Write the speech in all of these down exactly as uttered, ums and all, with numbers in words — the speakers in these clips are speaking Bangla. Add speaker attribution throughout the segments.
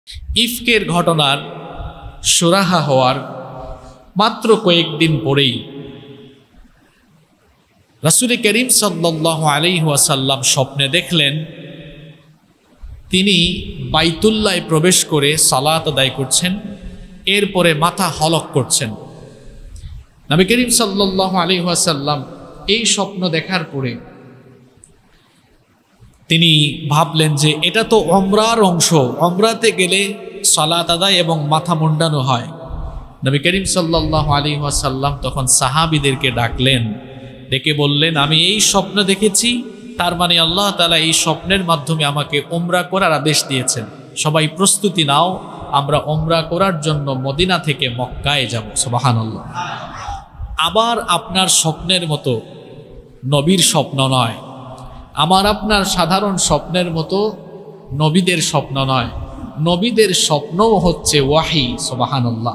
Speaker 1: ইফকের ঘটনার সুরাহা হওয়ার মাত্র কয়েকদিন পরেই রাসূল করিম সাল্লাল্লাহু আলাইহি ওয়াসাল্লাম স্বপ্নে দেখলেন তিনি বাইতুল্লাহে প্রবেশ করে সালাত আদায় করছেন, এরপরে মাথা হলক করছেন। নবী করিম সাল্লাল্লাহু আলাইহি ওয়াসাল্লাম এই স্বপ্ন দেখার পরে তিনি ভাবলেন যে এটা তো উমরার অংশ, উমরাতে গেলে সালাত আদায় এবং মাথা মুন্ডানো হয়। নবী করিম সাল্লাল্লাহু আলাইহি ওয়াসাল্লাম তখন সাহাবীদেরকে ডাকলেন, ডেকে বললেন, আমি এই স্বপ্ন দেখেছি, তার মানে আল্লাহ তাআলা এই স্বপ্নের মাধ্যমে আমাকে উমরা করার আদেশ দিয়েছেন। সবাই প্রস্তুতি নাও, আমরা উমরা করার জন্য মদিনা থেকে মক্কায় যাব। সুবহানাল্লাহ। আবার আপনার স্বপ্নের মতো নবীর স্বপ্ন নয়, আমার আপনার সাধারণ স্বপ্নের মতো নবীদের স্বপ্ন নয়, নবীদের স্বপ্নও হচ্ছে ওয়াহি। সুবহানাল্লাহ।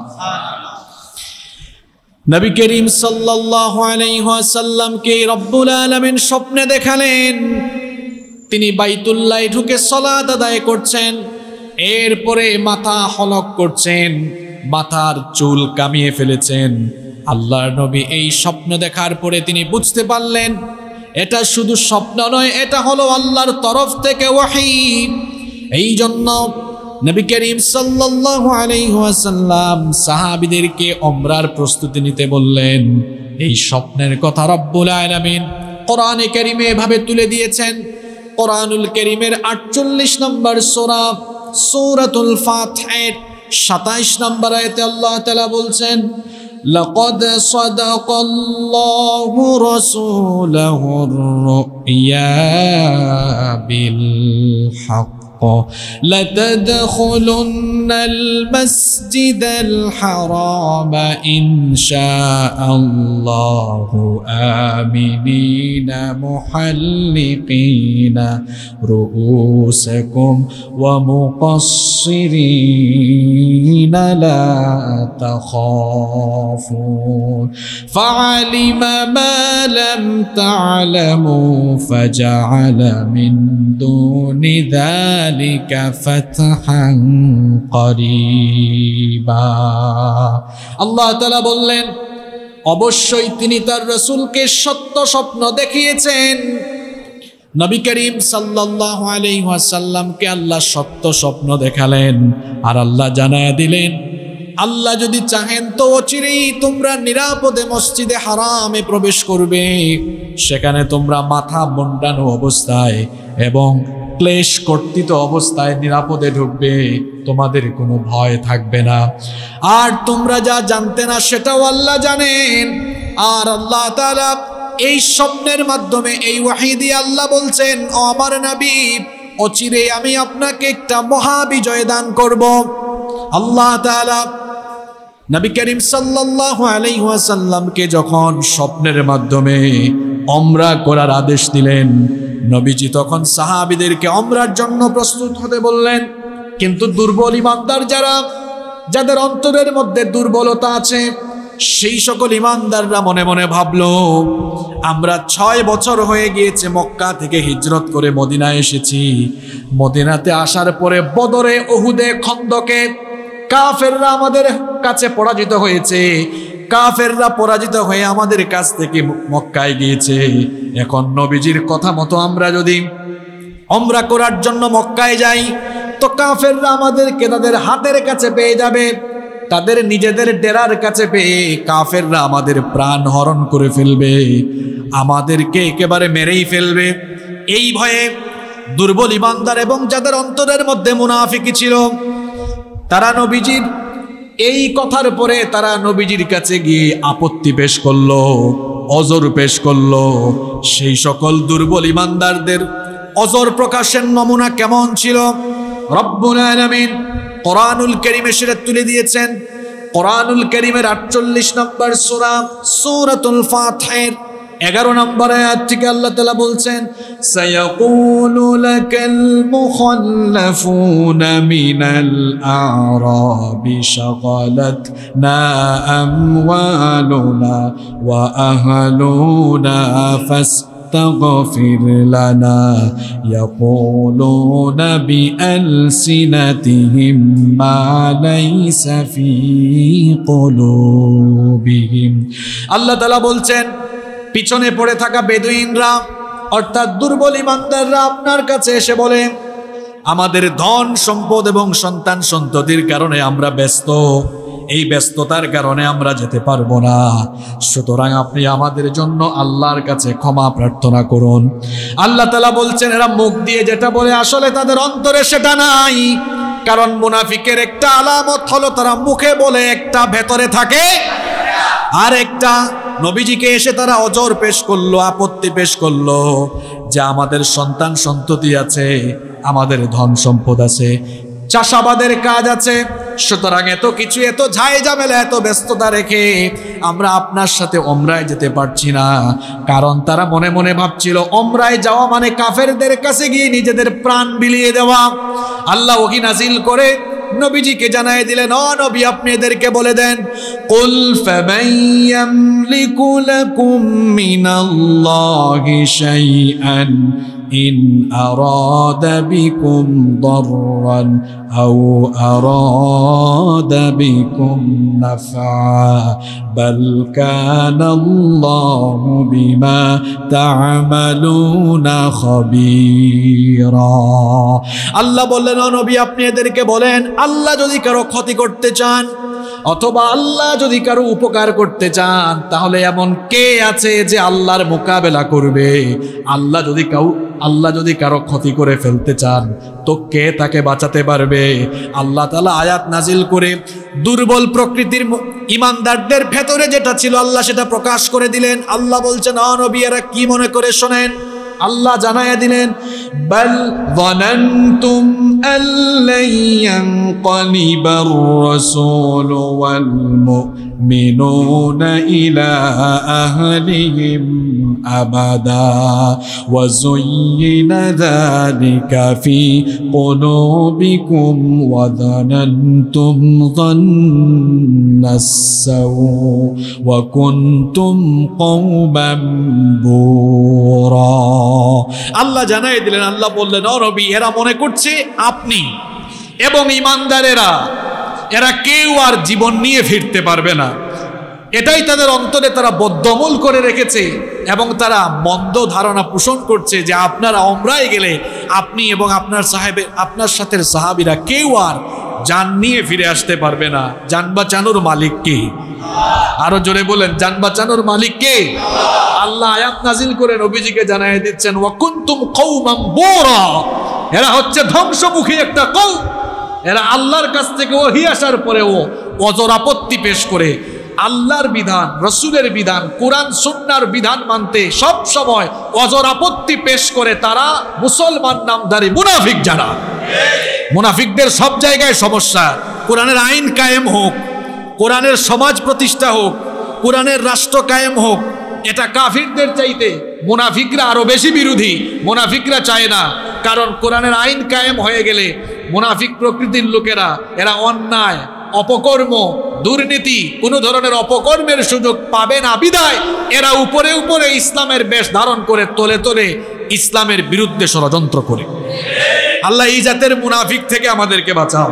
Speaker 1: নবী করিম সাল্লাল্লাহু আলাইহি ওয়াসাল্লামকে রব্বুল আলামিন স্বপ্নে দেখালেন তিনি বাইতুল্লাহে ঢুকে সালাত আদায় করছেন, এরপরে মাথা হলক করছেন, মাথার চুল কামিয়ে ফেলেছেন। আল্লাহর নবী এই স্বপ্ন দেখার পরে তিনি বুঝতে পারলেন এটা শুধু স্বপ্ন নয়, এটা হলো আল্লাহর তরফ থেকে ওয়াহি। এই জন্য নবী করিম সাল্লাল্লাহু আলাইহি ওয়াসাল্লাম সাহাবীদেরকে উমরার প্রস্তুতি নিতে বললেন। এই স্বপ্নের কথা রব্বুল আলামিন কোরআনে কারীমে এভাবে তুলে দিয়েছেন। কোরআনুল কারীমের আটচল্লিশ নম্বর সূরা সূরাতুল ফাতহের সাতাইশ নম্বর আয়াতে আল্লাহ তাআলা বলছেন, লাকাদ সাদাকাল্লাহু রাসূলাহুর রুইয়া বিল হক لتدخلن المسجد الحرام إن شاء الله آمنين محلقين رؤوسكم ومقصرين لا تخافون فعلم ما لم تعلموا فجعل من دون ذلك فتحا قريبا। আল্লাহ তাআলা বললেন অবশ্যই তিনি তার রাসূলকে সত্য স্বপ্ন দেখিয়েছেন। নবী করিম সাল্লাল্লাহু আলাইহি ওয়াসাল্লামকে আল্লাহ সত্য স্বপ্ন দেখালেন আর আল্লাহ জানায়া দিলেন আল্লাহ যদি চাহেন তো অচিরেই তোমরা নিরাপদে মসজিদে হারামে প্রবেশ করবে, সেখানে তোমরা মাথা মুন্ডানো অবস্থায় এবং ক্লেশ কর্তৃত অবস্থায় নিরাপদে ঢুকবে, তোমাদের কোনো ভয় থাকবে না। আর তোমরা যা জানতে না সেটাও আল্লাহ জানেন। আর আল্লাহ তাআলা এই স্বপ্নের মাধ্যমে এই ওয়াহী দিয়ে আল্লাহ বলছেন, ও আমার নবী, অচিরে আমি আপনাকে একটা মহা বিজয় দান করব। আল্লাহ তাআলা নবী করিম সাল্লাল্লাহু আলাইহি ওয়াসাল্লামকে যখন স্বপ্নের মাধ্যমে উমরা করার আদেশ দিলেন, নবীজি তখন সাহাবীদেরকে উমরার জন্য প্রস্তুত হতে বললেন। কিন্তু দুর্বল ঈমানদার যারা, যাদের অন্তরের মধ্যে দুর্বলতা আছে, সেই সকল ঈমানদাররা মনে মনে ভাবলো আমরা ছয় বছর হয়ে গিয়েছে মক্কা থেকে হিজরত করে মদিনায় এসেছি, মদিনাতে আসার পরে বদরে, উহুদে, খন্দকে কাফেররা আমাদের কাছে পরাজিত হয়েছে, কাফেররা পরাজিত হয়ে আমাদের কাছ থেকে মক্কায় গিয়েছে। এখন নবীজির কথা মতো আমরা যদি উমরা করার জন্য মক্কায় যাই তো কাফেররা আমাদেরকে তাদের হাতের কাছে পেয়ে যাবে, তাদের নিজেদের ডেরার কাছে পেয়ে কাফেররা আমাদের প্রাণ হরণ করে ফেলবে, আমাদেরকে একেবারে মেরেই ফেলবে। এই ভয়ে দুর্বল ঈমানদার এবং যাদের অন্তরের মধ্যে মুনাফিকি ছিল, তারা নবীজির এই কথার পরে তারা নবীজির কাছে গিয়ে আপত্তি পেশ করলো, অজর পেশ করলো। সেই সকল দুর্বল ঈমানদারদের অজর প্রকাশের নমুনা কেমন ছিল রব্বুল আলামিন কোরআনুল কারীমে সেটা তুলে দিয়েছেন। কোরআনুল কারীমের আটচল্লিশ নম্বর সূরা সূরাতুল ফাতহের এগারো নম্বর আয়াত থেকে আল্লাহ তাআলা বলছেন, সায়াকুলু লাকাল মুখাল্লাফুনা মিনাল আ'রাবি শাগালাতনা আমওয়ালুনা ওয়া আহলুনা ফাস فاستغفر لنا يقولون بألسنتهم ما ليس في قلوبهم আল্লাহ তাআলা বলছেন পিছনে পড়ে থাকা বেদুইনরা অর্থাৎ দুর্বল ইমানদাররা আপনার কাছে এসে বলে আমাদের ধন সম্পদ এবং সন্তান সন্ততির কারণে আমরা ব্যস্ত, এই ব্যস্ততার কারণে আমরা যেতে পারবো না, সুতরাং আপনি আমাদের জন্য আল্লাহর কাছে ক্ষমা প্রার্থনা করুন। আল্লাহ তাআলা বলছেন এরা মুখ দিয়ে যেটা বলে আসলে তাদের অন্তরে সেটা নাই, কারণ মুনাফিকের একটা আলামত হলো তারা মুখে বলে একটা ভেতরে থাকে আর একটা। নবীজিকে এসে তারা অজর পেশ করলো, আপত্তি পেশ করলো যে আমাদের সন্তান সন্ততি আছে, আমাদের ধন সম্পদ আছে, চাষাবাদের কাজ আছে, সুতরাং এত কিছু এত ঝাই ঝামেলা এত ব্যস্ততা রেখে আমরা আপনার সাথে ওমরায় যেতে পারছি না। কারণ তারা মনে মনে ভাবছিল ওমরায় যাওয়া মানে কাফেরদের কাছে গিয়ে নিজেদের প্রাণ বিলিয়ে দেওয়া। আল্লাহ ওহী নাজিল করে নবীজিকে জানায় দিলেন, ও নবী আপনি এদেরকে বলে দেন কুল ফামান ইয়ামলিকু লাকুম মিনাল্লাহি শাইআন ইন আরাদা বিকুম দাররান আও আরাদা বিকুম নাফআ বাল কানাল্লাহু বিমা তা'মালুনা খাবীরা। আল্লাহ বললেন, ও নবী আপনি এদেরকে বলেন আল্লাহ যদি কারো ক্ষতি করতে চান অথবা আল্লাহ যদি কারো উপকার করতে চান তাহলে এমন কে আছে যে আল্লাহর মোকাবেলা করবে? আল্লাহ যদি কাউ আল্লাহ যদি কারো ক্ষতি করে ফেলতে চান তো কে তাকে বাঁচাতে পারবে? আল্লাহ তাআলা আয়াত নাজিল করে দুর্বল প্রকৃতির ইমানদারদের ভেতরে যেটা ছিল আল্লাহ সেটা প্রকাশ করে দিলেন। আল্লাহ বলছেন, ও নবী এরা কি মনে করে শোনেন। আল্লাহ জানায়া দিলেন, বাল যানানতুম আল্লান ইয়ানকালিবার রাসূল ওয়াল মুমিনুনা ইলা আহলিহিম আবাদা ওয়া যুয়্যিনা যালিকা ফি কুলুবিকুম ওয়া যানানতুম যান্নাস সাউ ওয়া কুনতুম কওমান বুরা। আল্লাহ জানাই দিলেন, আল্লাহ বললেন, ও নবী এরা মনে করছে আপনি এবং ইমানদারেরা এরা কেউ আর জীবন নিয়ে ফিরতে পারবে না, এটাই তাদের অন্তরে তারা বদ্ধমূল করে রেখেছে এবং তারা মন্দ ধারণা পোষণ করছে যে আপনারা ওমরায় গেলে আপনি এবং আপনার সাহেব আপনার সাথে সাহাবীরা কেউ আর জান নিয়ে ফিরে আসতে পারবে না। জান বাঁচানোর মালিক কে? আরো জোরে বলেন, জান বাঁচানোর মালিক কে? আল্লাহ আয়াত নাজিল করে নবীজিকে জানায় দিচ্ছেন, ওয়া কুনতুম কওমান বুরা, এরা হচ্ছে ধ্বংসমুখী একটা কওম। এরা আল্লাহর কাছ থেকে ওহী আসার পরেও অজর আপত্তি পেশ করে আল্লাহর বিধান, রসুলের বিধান, কোরআন সুন্নাহর বিধান মানতে সব সময় অজর আপত্তি পেশ করে তারা মুসলমান নামধারী মুনাফিক। যারা মুনাফিকদের সব জায়গায় সমস্যা। কোরআনের আইন কায়েম হোক, কোরআনের সমাজ প্রতিষ্ঠা হোক, কোরআনের রাষ্ট্র কায়েম হোক, এটা কাফিরদের চাইতে মুনাফিকরা আরো বেশি বিরোধী। মুনাফিকরা চায় না, কারণ কোরআনের আইন কায়েম হয়ে গেলে মুনাফিক প্রকৃতির লোকেরা এরা অন্যায়, অপকর্ম, দুর্নীতি, কোনো ধরনের অপকর্মের সুযোগ পাবে না বিধায় এরা উপরে উপরে ইসলামের বেশ ধারণ করে তোলে তোলে ইসলামের বিরুদ্ধে ষড়যন্ত্র করে। আল্লাহ এই জাতের মুনাফিক থেকে আমাদেরকে বাঁচাও।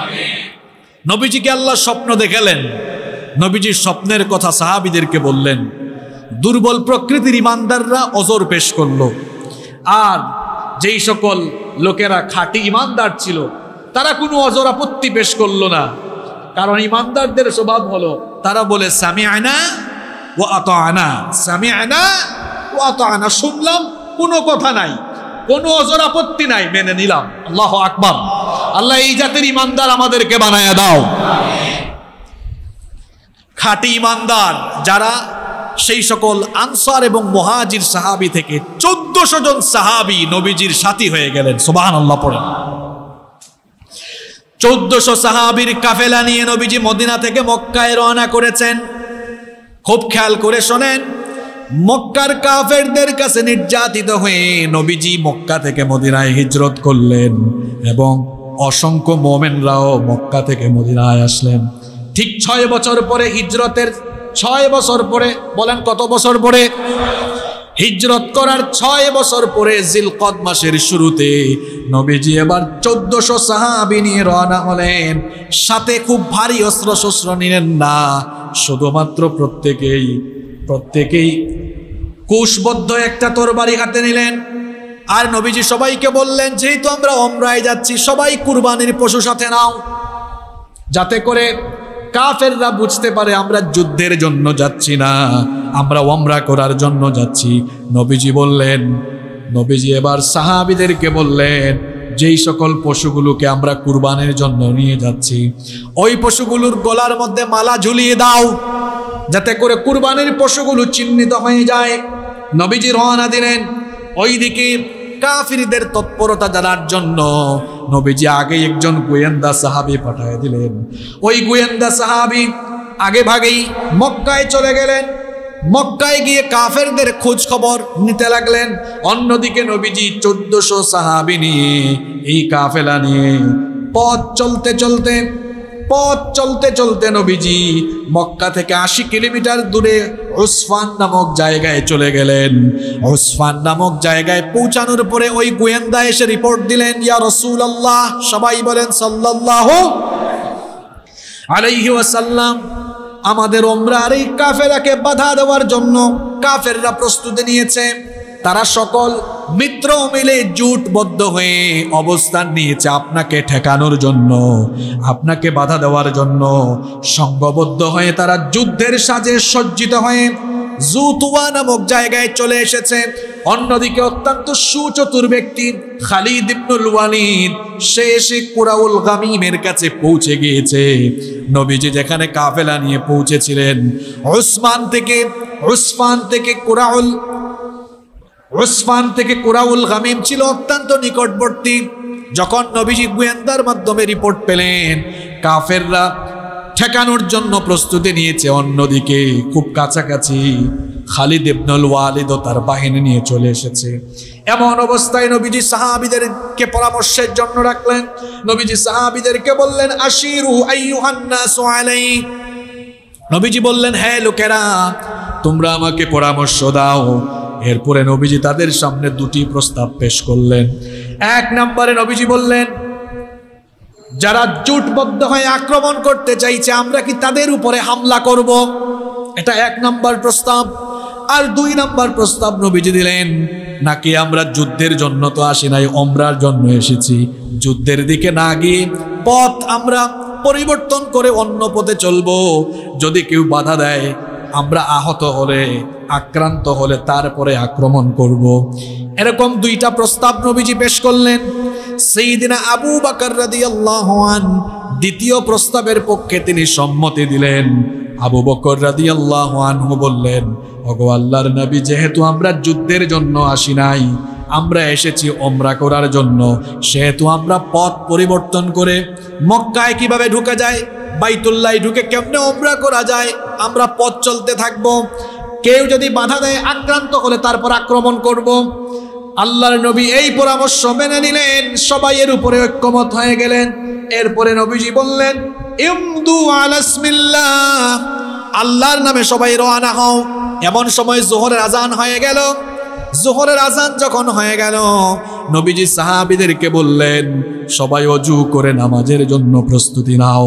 Speaker 1: নবীজিকে আল্লাহ স্বপ্ন দেখালেন, নবীজির স্বপ্নের কথা সাহাবীদেরকে বললেন। দুর্বল প্রকৃতির ইমানদাররা অজর পেশ করলো, আর যেই সকল লোকেরা খাঁটি ইমানদার ছিল তারা কোনো অজর আপত্তি পেশ করলো না। কারণ ইমানদারদের স্বভাব হলো তারা বলে সামিআনা ওয়া আতাআনা, সামিআনা ওয়া আতাআনা, শুনলাম কোনো কথা নাই, কোনো অজর আপত্তি নাই, মেনে নিলাম। আল্লাহু আকবার। আল্লাহ এই জাতের ইমানদার আমাদেরকে বানায়া দাও। খাঁটি ইমানদার যারা সেই সকল আনসার এবং মুহাজির সাহাবী থেকে চোদ্দশো জন সাহাবী নবীজির সাথী হয়ে গেলেন। সুবহানাল্লাহ পড়েন। চোদ্দশো সাহাবীর কাফেলা নিয়ে নবীজি মদিনা থেকে মক্কায় রওনা করেছেন। খুব খেয়াল করে শোনেন, মক্কার কাফেরদের কাছে নির্যাতিত হয়ে নবীজি মক্কা থেকে মদিনায় হিজরত করলেন এবং অসংখ্য মুমিনরাও মক্কা থেকে মদিনায় আসলেন। ঠিক ছয় বছর পরে হিজরতের ছয় বছর পরে, বলেন কত বছর পরে? হিজরত করার ছয় বছর পরে জিলকদ মাসের শুরুতে নবীজি এবার চোদ্দশো সাহাবী নিয়ে রওনা হলেন। সাথে খুব ভারী অস্ত্র শস্ত্র নিলেন না, শুধুমাত্র প্রত্যেকেই প্রত্যেকেই কুশবদ্ধ একটা তরবারি হাতে নিলেন। আর নবীজি সবাইকে বললেন, যেহেতু আমরা ওমরায় যাচ্ছি, সবাই কুরবানির পশু সাথে নাও, যাতে করে কাফেররা বুঝতে পারে আমরা যুদ্ধের জন্য যাচ্ছি না, আমরা ওমরা করার জন্য যাচ্ছি। নবীজি বললেন, নবীজি এবার সাহাবীদেরকে বললেন, যেই সকল পশুগুলোকে আমরা কুরবানির জন্য নিয়ে যাচ্ছি, ওই পশুগুলোর গলার মধ্যে মালা ঝুলিয়ে দাও, যাতে করে কুরবানির পশুগুলো চিহ্নিত হয়ে যায়। নবীজি রওনা দিলেন। ওইদিকে কাফিরদের তৎপরতা জানার জন্য নবীজি আগে একজন গোয়েন্দা সাহাবী পাঠিয়ে দিলেন। ওই গোয়েন্দা সাহাবী আগে ভাগেই মক্কায় চলে গেলেন। মক্কায় গিয়ে কাফেরদের খোঁজ খবর নিতে লাগলেন। অন্যদিকে নবীজি চোদ্দশো সাহাবী নিয়ে এই কাফেলা নিয়ে পথ চলতে চলতে পথ চলতে চলতে নবীজি মক্কা থেকে আশি কিলোমিটার দূরে উসফান নামক জায়গায় চলে গেলেন। উসফান নামক জায়গায় পৌঁছানোর পরে ওই গোয়েন্দা এসে রিপোর্ট দিলেন, ইয়া রাসূলুল্লাহ, সবাই বলেন সাল্লাল্লাহু আলাইহি ওয়াসাল্লাম, আমাদের ওমরার এই কাফেলাকে বাধা দেওয়ার জন্য কাফেররা প্রস্তুতি নিয়েছে। তারা সকল মিত্র মিলে জোটবদ্ধ হয়ে অবস্থান নিয়েছে আপনাকে ঠেকানোর জন্য, আপনাকে বাধা দেওয়ার জন্য সংঘবদ্ধ হয়ে তারা যুদ্ধের সাজে সজ্জিত হয়ে জুতুয়া নামক জায়গায় চলে এসেছে। অন্যদিকে অত্যন্ত সুচতুর ব্যক্তি খালিদ ইবনুল ওয়ালিদ সে এসে কুরাউল গামিমের কাছে পৌঁছে গিয়েছে। নবীজি যেখানে কাফেলা নিয়ে পৌঁছেছিলেন, উসমান থেকে উসফান থেকে কুরাউল উসফান থেকে কুরাউল গামিম ছিল অত্যন্ত নিকটবর্তী। যখন নবীজি গোয়েন্দার মাধ্যমে রিপোর্ট পেলেন কাফেররা ঠেকানোর জন্য প্রস্তুতি নিয়েছে, অন্যদিকে খুব কাছাকাছি খালিদ ইবনুল ওয়ালিদ ও তার বাহিনী নিয়ে চলে এসেছে। এমন অবস্থায় নবীজি সাহাবীদেরকে পরামর্শের জন্য রাখলেন। নবীজি সাহাবীদেরকে বললেন, আশিরু আইয়ুহান নাসু আলাই। নবীজি বললেন, হ্যাঁ লোকেরা, তোমরা আমাকে পরামর্শ দাও। এরপরে নবীজি তাদের সামনে দুটি প্রস্তাব পেশ করলেন। এক নম্বরে নবীজি বললেন, যারা জোটবদ্ধ হয়ে আক্রমণ করতে চাইছে আমরা কি তাদের উপরে হামলা করব? এটা এক নম্বর প্রস্তাব। আর দুই নম্বর প্রস্তাব নবীজি দিলেন, নাকি আমরা যুদ্ধের জন্য তো আসি নাই, ওমরার জন্য এসেছি, যুদ্ধের দিকে না গিয়ে পথ আমরা পরিবর্তন করে অন্য পথে চলবো। যদি কেউ বাধা দেয়, আমরা আহত হলে আক্রান্ত হলে তারপরে আক্রমণ করব। এরকম দুইটা প্রস্তাব নবীজি পেশ করলেন। সাইয়্যিদিনা আবু বকর রাদিয়াল্লাহু আনহু দ্বিতীয় প্রস্তাবের পক্ষে তিনি সম্মতি দিলেন। আবু বকর রাদিয়াল্লাহু আনহু বললেন, ওগো আল্লাহর নবী, যেহেতু আমরা যুদ্ধের জন্য আসি নাই, আমরা এসেছি ওমরা করার জন্য, সেহেতু আমরা পথ পরিবর্তন করে মক্কায় কিভাবে ঢুকা যায়, বাইতুল্লাহ ঢুকে কেমনে ওমরা করা যায়, আমরা পথ চলতে থাকব। কেউ যদি বাধা দেয়, আক্রান্ত হলে তারপর আক্রমণ করব। আল্লাহর নবী এই পরামর্শ মেনে নিলেন। সবাই এর উপরে ঐক্যমত হয়ে গেলেন। এরপরে নবীজি বললেন, ইমদু আলা ইসমিল্লাহ, আল্লাহর নামে সবাই রওনা হও। এমন সময় যোহরের আজান হয়ে গেল। যোহরের আজান যখন হয়ে গেল, নবীজি সাহাবীদেরকে বললেন, সবাই ওযু করে নামাজের জন্য প্রস্তুতি নাও।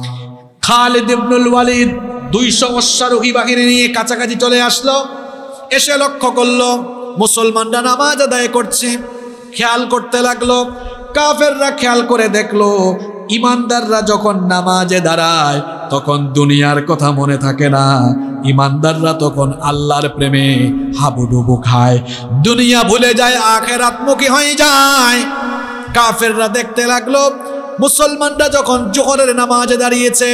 Speaker 1: খালিদ ইবনুল ওয়ালিদ দুইশো অশ্বারোহী বাহিনী নিয়ে কাছাকাছি চলে আসলো। এসে লক্ষ্য করলো মুসলমানরা নামাজ আদায় করছে। খেয়াল করতে লাগলো। কাফেররা খেয়াল করে দেখলো ইমানদাররা যখন নামাজে দাঁড়ায় তখন দুনিয়ার কথা মনে থাকে না, ইমানদাররা তখন আল্লাহর প্রেমে হাবুডুবু খায়, দুনিয়া ভুলে যায়, আখিরাতমুখী হয়ে যায়। কাফেররা দেখতে লাগলো মুসলমানরা যখন জোহরের নামাজে দাঁড়িয়েছে,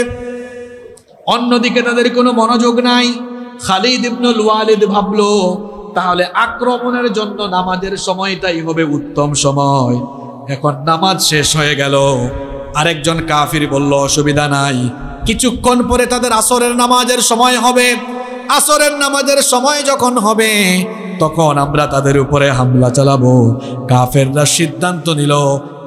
Speaker 1: অন্যদিকে তাদের কোনো মনোযোগ নাই। খালিদ ইবনুল ওয়ালিদ ভাবলো, তাহলে আক্রমণের জন্য নামাজের সময়টাই হবে উত্তম সময়। এখন নামাজ শেষ হয়ে গেল। আরেকজন কাফির বলল, অসুবিধা নাই, কিছুক্ষণ পরে তাদের আসরের নামাজের সময় হবে। আসরের নামাজের সময় যখন হবে তখন আমরা তাদের উপরে হামলা চালাবো। কাফেররা সিদ্ধান্ত নিল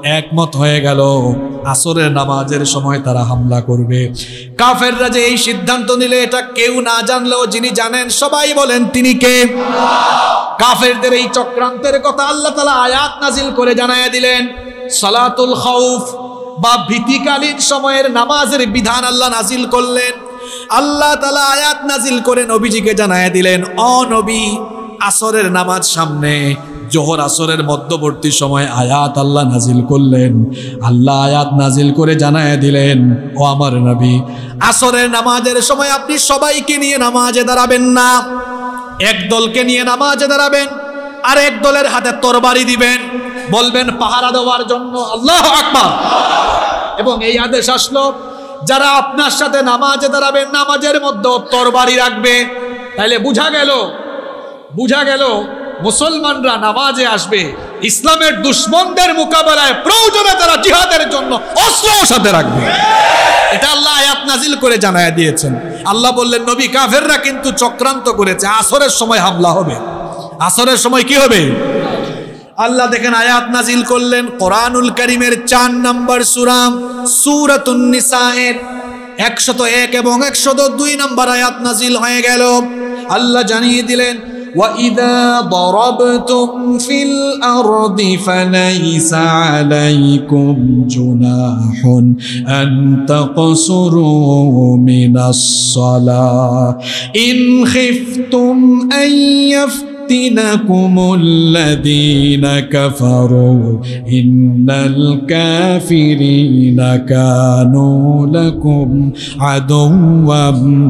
Speaker 1: একমত হয়ে গেল আসরের নামাজের সময় তারা হামলা করবে। কাফেররা যে এই সিদ্ধান্ত নিলে এটা কেউ না জানলেও যিনি জানেন সবাই বলেন তিনি কে? কাফেরদের এই চক্রান্তের কথা আল্লাহ তাআলা আয়াত নাজিল করে জানায়া দিলেন। সালাতুল খাউফ বা ভীতিকালীন সময়ের নামাজের বিধান আল্লাহ নাজিল করলেন। আল্লাহ তাআলা আয়াত নাজিল করে নবীজিকে জানায়া দিলেন, ও নবী, আসরের নামাজ সামনে, জোহর আসরের মধ্যবর্তী সময় আয়াত আল্লাহ নাজিল করলেন। আল্লাহ আয়াত নাজিল করে জানায়া দিলেন, ও আমার নবী, আসরের নামাজের সময় আপনি সবাইকে নিয়ে নামাজে দাঁড়াবেন না, এক দলকে নিয়ে নামাজে দাঁড়াবেন, আর এক দলের হাতে তরবারি দিবেন, বলবেন পাহারা দেওয়ার জন্য, আল্লাহু আকবার। এবং এই আদেশ আসলো, যারা আপনার সাথে নামাজে দাঁড়াবেন নামাজের মধ্যে তরবারি রাখবে। তাইলে বুঝা গেল বুঝা গেল মুসলমানরা নামাজে আসবে ইসলামের দুশমনদের মোকাবেলায়, প্রয়োজনে তারা জিহাদের জন্য অস্ত্র সাথে রাখবে। এটা আল্লাহ আয়াত নাজিল করে জানায়া দিয়েছেন। আল্লাহ বললেন, নবী, কাফেররা কিন্তু চক্রান্ত করেছে, আসরের সময় হামলা হবে। আসরের সময় কি হবে? আল্লাহ দেখেন আয়াত নাজিল করলেন কোরআনুল কারীমের চার নম্বর সূরা সূরাতুন নিসায়ের একশত এক এবং একশত দুই নম্বর আয়াত নাজিল হয়ে গেল। আল্লাহ জানিয়ে দিলেন, وَإِذَا ضَرَبْتُمْ فِي الْأَرْضِ فَلَيْسَ عَلَيْكُمْ جُنَاحٌ أَن تَقْصُرُوا مِنَ الصَّلَاةِ إِنْ خِفْتُمْ أَن يَفْتِنَكُمُ الَّذِينَ كَفَرُوا إِنَّ الْكَافِرِينَ كَانُوا لَكُمْ عَدُوًّا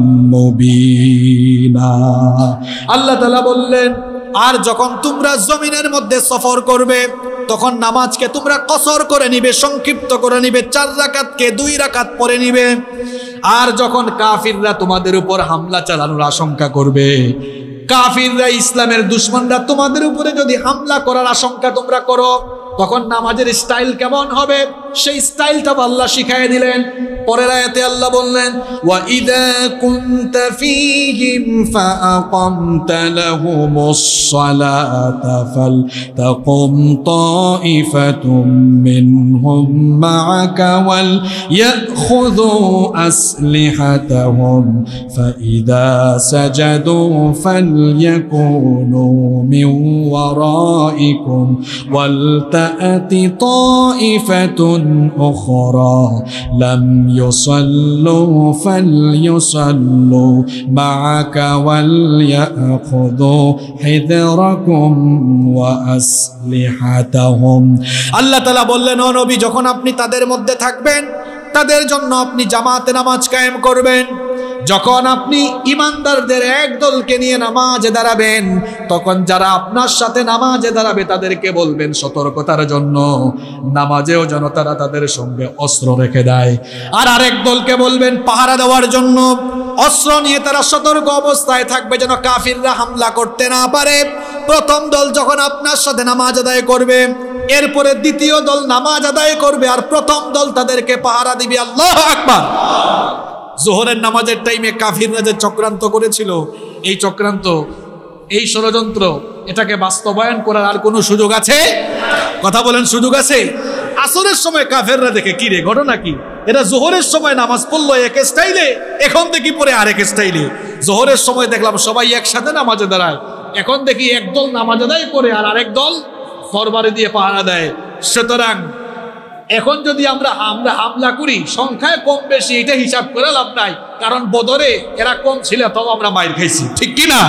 Speaker 1: مُبِينًا। আল্লাহ তাআলা বললেন, আর যখন তোমরা জমিনের মধ্যে সফর করবে তখন নামাজকে তোমরা কসর করে নিবে, সংক্ষিপ্ত করে নিবে, চার রাকাতকে দুই রাকাত পড়ে নিবে। আর যখন কাফিররা তোমাদের উপর হামলা চালানোর আশঙ্কা করবে, কাফিররা ইসলামের দুশমনরা তোমাদের উপরে যদি হামলা করার আশঙ্কা তোমরা করো, তখন নামাজের স্টাইল কেমন হবে সেই স্টাইলটা আল্লাহ শিখাই দিলেন। পরের আয়াতে আল্লাহ বললেন, ওয়া ইযা কুনতা ফীহিম ফাআকামতা লাহুমুস সালাতা ফালতাকুম তাইফাতুম মিনহুম মাআকা ওয়াল ইয়াখুযু আসলিহাতাহুম ফাইযা সাজাদু ফালইয়াকুনু মিন ওয়ারাইকুম ওয়াল তা'তি তাইফাতুন উখরা লাম يصلوا فليصلوا معك وليأخذوا حذركم وأسلحتهم। আল্লাহ তাআলা বললেন, ও নবী, যখন আপনি তাদের মধ্যে থাকবেন তাদের জন্য আপনি জামাতে নামাজ কায়েম করবেন। যখন আপনি ইমানদারদের এক দলকে নিয়ে নামাজে দাঁড়াবেন তখন যারা আপনার সাথে নামাজে দাঁড়াবে তাদেরকে বলবেন সতর্কতার জন্য নামাজেও যেন তারা তাদের সঙ্গে অস্ত্র রেখে দেয়। আর আরেক দলকে বলবেন পাহারা দেওয়ার জন্য, অস্ত্র নিয়ে তারা সতর্ক অবস্থায় থাকবে যেন কাফিররা হামলা করতে না পারে। প্রথম দল যখন আপনার সাথে নামাজ আদায় করবে, এরপরে দ্বিতীয় দল নামাজ আদায় করবে, আর প্রথম দল তাদেরকে পাহারা দিবে। আল্লাহু আকবার। জোহরের নামাজের টাইমে কাফিররা যে চক্রান্ত করেছিল, এই চক্রান্ত, এই ষড়যন্ত্র, এটাকে বাস্তবায়ন করার আর কোনো সুযোগ আছে? কথা বলেন, সুযোগ আছে? আসরের সময় কাফেররা দেখে, কি রে, ঘটনা কি? এরা জোহরের সময় নামাজ পড়লো এক স্টাইলে, এখন দেখি পরে আরেক স্টাইলে। জোহরের সময় দেখলাম সবাই একসাথে নামাজে দাঁড়ায়, এখন দেখি একদল নামাজ আদায় করে আর আরেক দল তরবারি দিয়ে পাহারা দেয়। সুতরাং এখন যদি আমরা আমরা হামলা করি সংখ্যায় কম বেশি এটা হিসাব করে লাভ নাই, কারণ বদরে এরা কম ছিল তাও আমরা মাইর খাইছি, ঠিক কি না?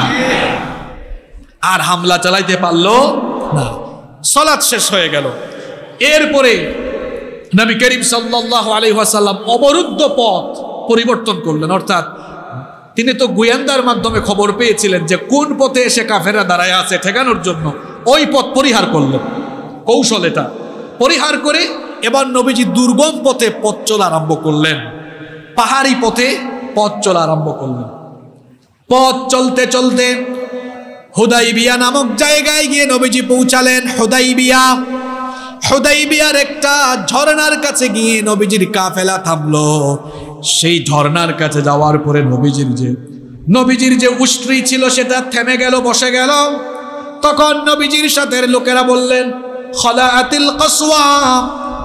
Speaker 1: আর হামলা চালাইতে পারলো না। সালাত শেষ হয়ে গেল। এরপরে নবী করিম সাল্লাল্লাহু আলাইহি ওয়াসাল্লাম অবরুদ্ধ পথ পরিবর্তন করলেন, অর্থাৎ তিনি তো গোয়েন্দার মাধ্যমে খবর পেয়েছিলেন যে কোন পথে এসে কাফেররা দাঁড়ায় আছে, ঠেকানোর জন্য ওই পথ পরিহার করলেন। কৌশল এটা পরিহার করে এবার নবীজি দুর্গম পথে পথ চলা আরম্ভ করলেন, পাহাড়ি পথে পথ চলা আরম্ভ করলেন। পথ চলতে চলতে হুদাইবিয়া নামক জায়গায় গিয়ে নবীজি পৌঁছালেন। হুদাইবিয়া হুদাইবিয়ার একটা ঝর্ণার কাছে গিয়ে নবীজির কাফেলা থামলো। সেই ঝর্ণার কাছে যাওয়ার পরে নবীজির যে নবীজির যে উষ্ট্রি ছিল সেটা থেমে গেল, বসে গেল। তখন নবীজির সাথে লোকেরা বললেন, খলাআতিল কসওয়া,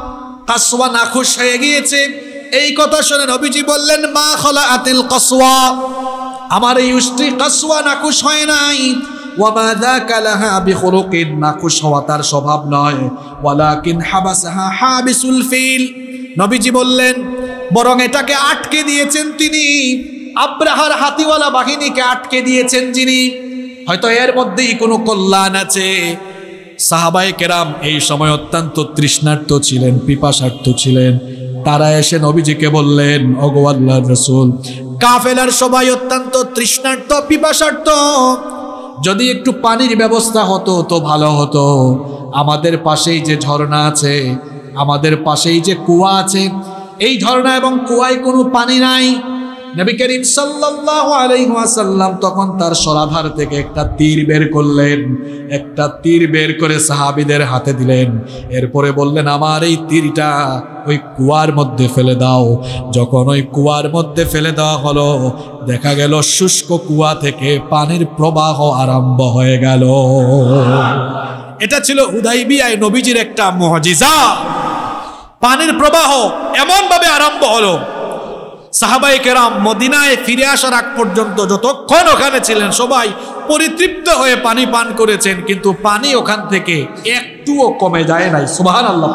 Speaker 1: কাসওয়া নাখুশ হয়ে গিয়েছে। এই কথা শুনে নবীজি বললেন, মা খলাআতিল কাসওয়া, আমার এই উষ্ট্রি কাসওয়া নাখুশ হয় নাই। ওয়া মা যাকা লাহা বিখুলুকিন, নাখুশ হওয়া তার স্বভাব নয়। ওয়ালাকিন হাবাসাহা হাবিসুল ফিল, নবীজি বললেন বরং এটাকে আটকে দিয়েছেন তিনি, আব্রাহার হাতিওয়ালা বাহিনীকে আটকে দিয়েছেন যিনি। হয়তো এর মধ্যেই কোনো কল্যাণ আছে। সাহাবায়ে কেরাম এই সময় অত্যন্ত তৃষ্ণার্ত ছিলেন, পিপাসার্ত ছিলেন। তারা এসে নবীজিকে বললেন, ওগো আল্লাহর রাসূল, কাফেলার সবাই অত্যন্ত তৃষ্ণার্ত, পিপাসার্ত, যদি একটু পানির ব্যবস্থা হতো তো ভালো হতো। আমাদের পাশেই যে ঝর্ণা আছে, আমাদের পাশেই যে কুয়া আছে, এই ঝর্ণা এবং কুয়ায় কোনো পানি নাই। নবী করিম সাল্লাল্লাহু আলাইহি ওয়াসাল্লাম তখন তার সরাধার থেকে একটা তীর বের করলেন, একটা তীর বের করে সাহাবীদের হাতে দিলেন। এরপরে বললেন, আমার এই তীরটা ওই কুয়ার মধ্যে ফেলে দাও। যখন ওই কুয়ার মধ্যে ফেলে দেওয়া হলো, দেখা গেল শুষ্ক কুয়া থেকে পানির প্রবাহ আরম্ভ হয়ে গেল। এটা ছিল হুদাইবিয়ায় নবীজির একটা মুআজিজা। পানির প্রবাহ এমন ভাবে আরম্ভ হলো, সাহাবায়ে কেরাম মদিনায় ফিরে আসার আগ পর্যন্ত যতক্ষণ ওখানে ছিলেন সবাই পরিতৃপ্ত হয়ে পানি পান করেছেন, কিন্তু পানি ওখান থেকে একটুও কমে যায় নাই। সুবহানাল্লাহ।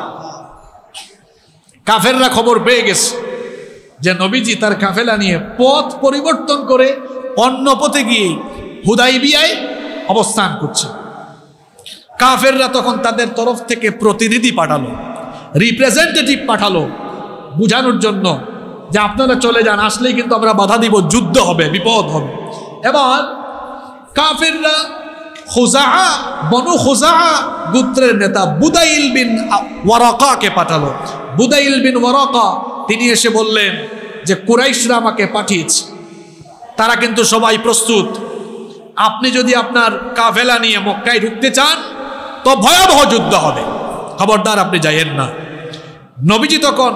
Speaker 1: কাফেররা খবর পেয়ে গেছে যে নবীজি তার কাফেলা নিয়ে পথ পরিবর্তন করে অন্য পথে গিয়ে হুদাইবিয়ায় অবস্থান করছে। কাফেররা তখন তাদের তরফ থেকে প্রতিনিধি পাঠালো, রিপ্রেজেন্টেটিভ পাঠালো বুঝানোর জন্য যে আপনারা চলে যান, আসলেই কিন্তু আমরা বাধা দিব, যুদ্ধ হবে, বিপদ হবে। এবার কাফেররা খুজাআ, বনু খুজাআ গোত্রের নেতা বুদাইল বিন ওয়ারাকাকে পাঠালো। বুদাইল বিন ওয়ারাকা তিনি এসে বললেন যে কুরাইশরা আমাকে পাঠিয়েছে, তারা কিন্তু সবাই প্রস্তুত, আপনি যদি আপনার কাফেলা নিয়ে মক্কায় ঢুকতে চান তো ভয়াবহ যুদ্ধ হবে, খবরদার আপনি যাইয়েন না। নবীজি তখন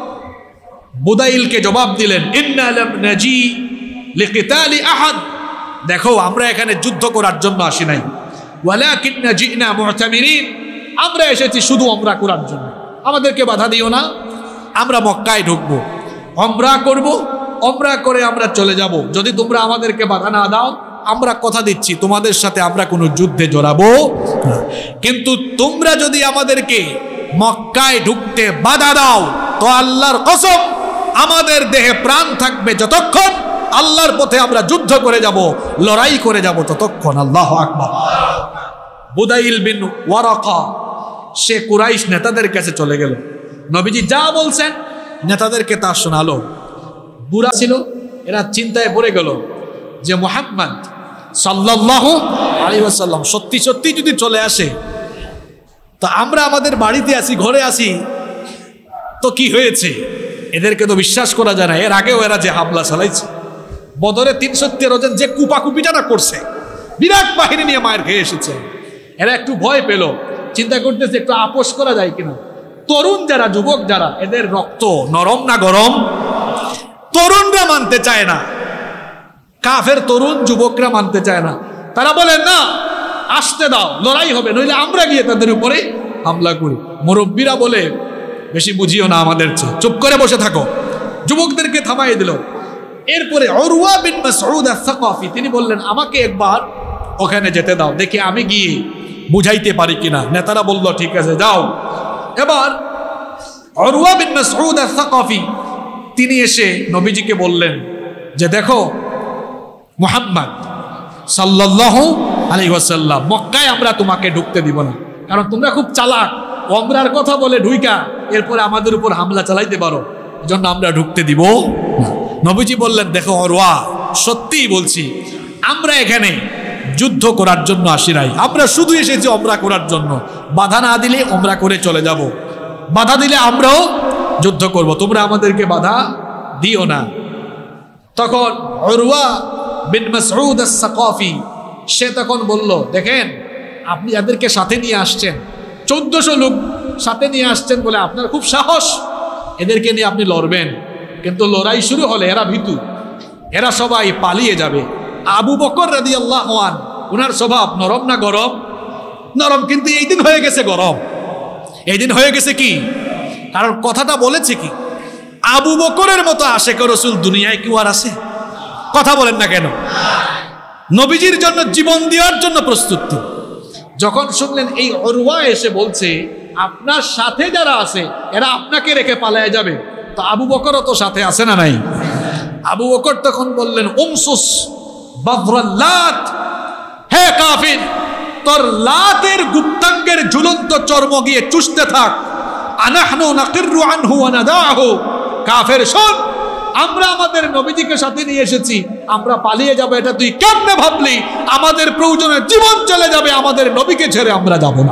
Speaker 1: বুদাইলকে জবাব দিলেন, ইন্না লাম নাজি লিকিতালি আহাদ, দেখো আমরা এখানে যুদ্ধ করার জন্য আসি নাই, ওয়ালাকিন্না জিনা মুতামিরিন, আমরা এসেছি শুধু ওমরা করার জন্য, আমাদেরকে বাধা দিও না, আমরা মক্কায় ঢুকবো, ওমরা করব, ওমরা করে আমরা চলে যাব। যদি তোমরা আমাদেরকে বাধা না দাও, আমরা কথা দিচ্ছি তোমাদের সাথে আমরা কোনো যুদ্ধে জড়াবো না, কিন্তু তোমরা যদি আমাদেরকে মক্কায় ঢুকতে বাধা দাও তো আল্লাহর কসম আমাদের দেহে প্রাণ থাকবে যতক্ষণ, আল্লাহর পথে আমরা যুদ্ধ করে যাব, লড়াই করে যাব ততক্ষণ। আল্লাহু আকবার। বুদাইল বিন ওয়ারাকা সে কুরাইশ নেতাদের কাছে চলে গেল, নবীজি যা বলছেন নেতাদেরকে তা শোনালো। বুড়া ছিল, এরা চিন্তায় পড়ে গেল যে মুহাম্মদ সাল্লাল্লাহু আলাইহি ওয়াসাল্লাম সত্যি সত্যি যদি চলে আসে, তো আমরা আমাদের বাড়িতে আছি, ঘরে আছি, তো কি হয়েছে, এদেরকে তো বিশ্বাস করা যায় না। এর আগেও এরা যে হামলা চালাইছে, বদরে তিনশো তেরো জন যে কুপাকুপিটা না করছে, বিরাট বাহিনী নিয়ে মায়ের খেয়ে এসেছে, এরা একটু ভয় পেল, চিন্তা করতেছে একটু আপোষ করা যায় কিনা। তরুণ যারা, যুবক যারা, এদের রক্ত নরম না গরম, তরুণরা মানতে চায় না, কাফের তরুণ যুবকরা মানতে চায় না। তারা বলেন না, আসতে দাও, লড়াই হবে, নইলে আমরা গিয়ে তাদের উপরে হামলা করি। মুরব্বীরা বলে, বেশি বুঝিও না আমাদের চেয়ে, চুপ করে বসে থাকো। যুবকদেরকে থামাই দিল। এরপরে উরওয়া বিন মাসউদ আস-সাকাফি তিনি বললেন, আমাকে একবার ওখানে যেতে দাও, দেখি আমি গিয়ে বুঝাইতে পারি কিনা। নেতারা বলল, ঠিক আছে যাও। এবার উরওয়া বিন মাসউদ আস-সাকাফি তিনি এসে নবীজিকে বললেন যে দেখো মুহাম্মদ সাল্লাল্লাহু আলাইহি ওয়াসাল্লাম, মক্কায় আমরা তোমাকে ঢুকতে দিব না, কারণ তোমরা খুব চালাক, ওমরার কথা বলে ঢুইকা এরপরে আমাদের উপর হামলা চালাইতে পারো, এজন্য আমরা ঢুকতে দিব না। নবীজি বললেন, দেখো উরওয়া, সত্যিই বলছি, আমরা এখানে যুদ্ধ করার জন্য আসি নাই, আমরা শুধু এসেছি ওমরা করার জন্য। বাধা না দিলে ওমরা করে চলে যাব, বাধা দিলে আমরাও যুদ্ধ করব, তোমরা আমাদেরকে বাধা দিও না। তখন উরওয়া বিন মাসউদ আস-সাকাফি সে তখন বলল, দেখেন আপনি যাদেরকে সাথে নিয়ে আসছেন, চোদ্দশো লোক সাথে নিয়ে আসছেন বলে আপনার খুব সাহস, এদেরকে নিয়ে আপনি লড়বেন, কিন্তু লড়াই শুরু হলে এরা ভীতু, এরা সবাই পালিয়ে যাবে। আবু বকর রাদিয়াল্লাহু আনহু, ওনার স্বভাব নরম না গরম? নরম, কিন্তু এই দিন হয়ে গেছে গরম, এই দিন হয়ে গেছে কি কারণ কথাটা বলেছে কি, আবু বকরের মতো আশেক রাসূল দুনিয়ায় কেউ আর আছে? কথা বলেন না কেন? নবীজির জন্য জীবন দেওয়ার জন্য প্রস্তুত। যখন শুনলেন এই উরওয়া এসে বলছে আপনার সাথে যারা আছে এরা আপনাকে রেখে পালায়ে যাবে, তো আবু বকরও তো সাথে আছে না নাই? আবু বকর তখন বললেন উমসুস বাদরাল্লাত, হে কাফির, তোর লাতের গুপ্তাঙ্গের ঝুলন্ত চর্ম গিয়ে চুষতে থাক। আনাহনু নাকিরু আনহু ওয়া নাদাহু, কাফের শোন, আমরা আমাদের নবীজিকে সাথে নিয়ে এসেছি, আমরা পালিয়ে যাব এটা তুই কেমনে ভাবলি? আমাদের প্রয়োজনে জীবন চলে যাবে, আমাদের নবীকে ছেড়ে আমরা যাব না।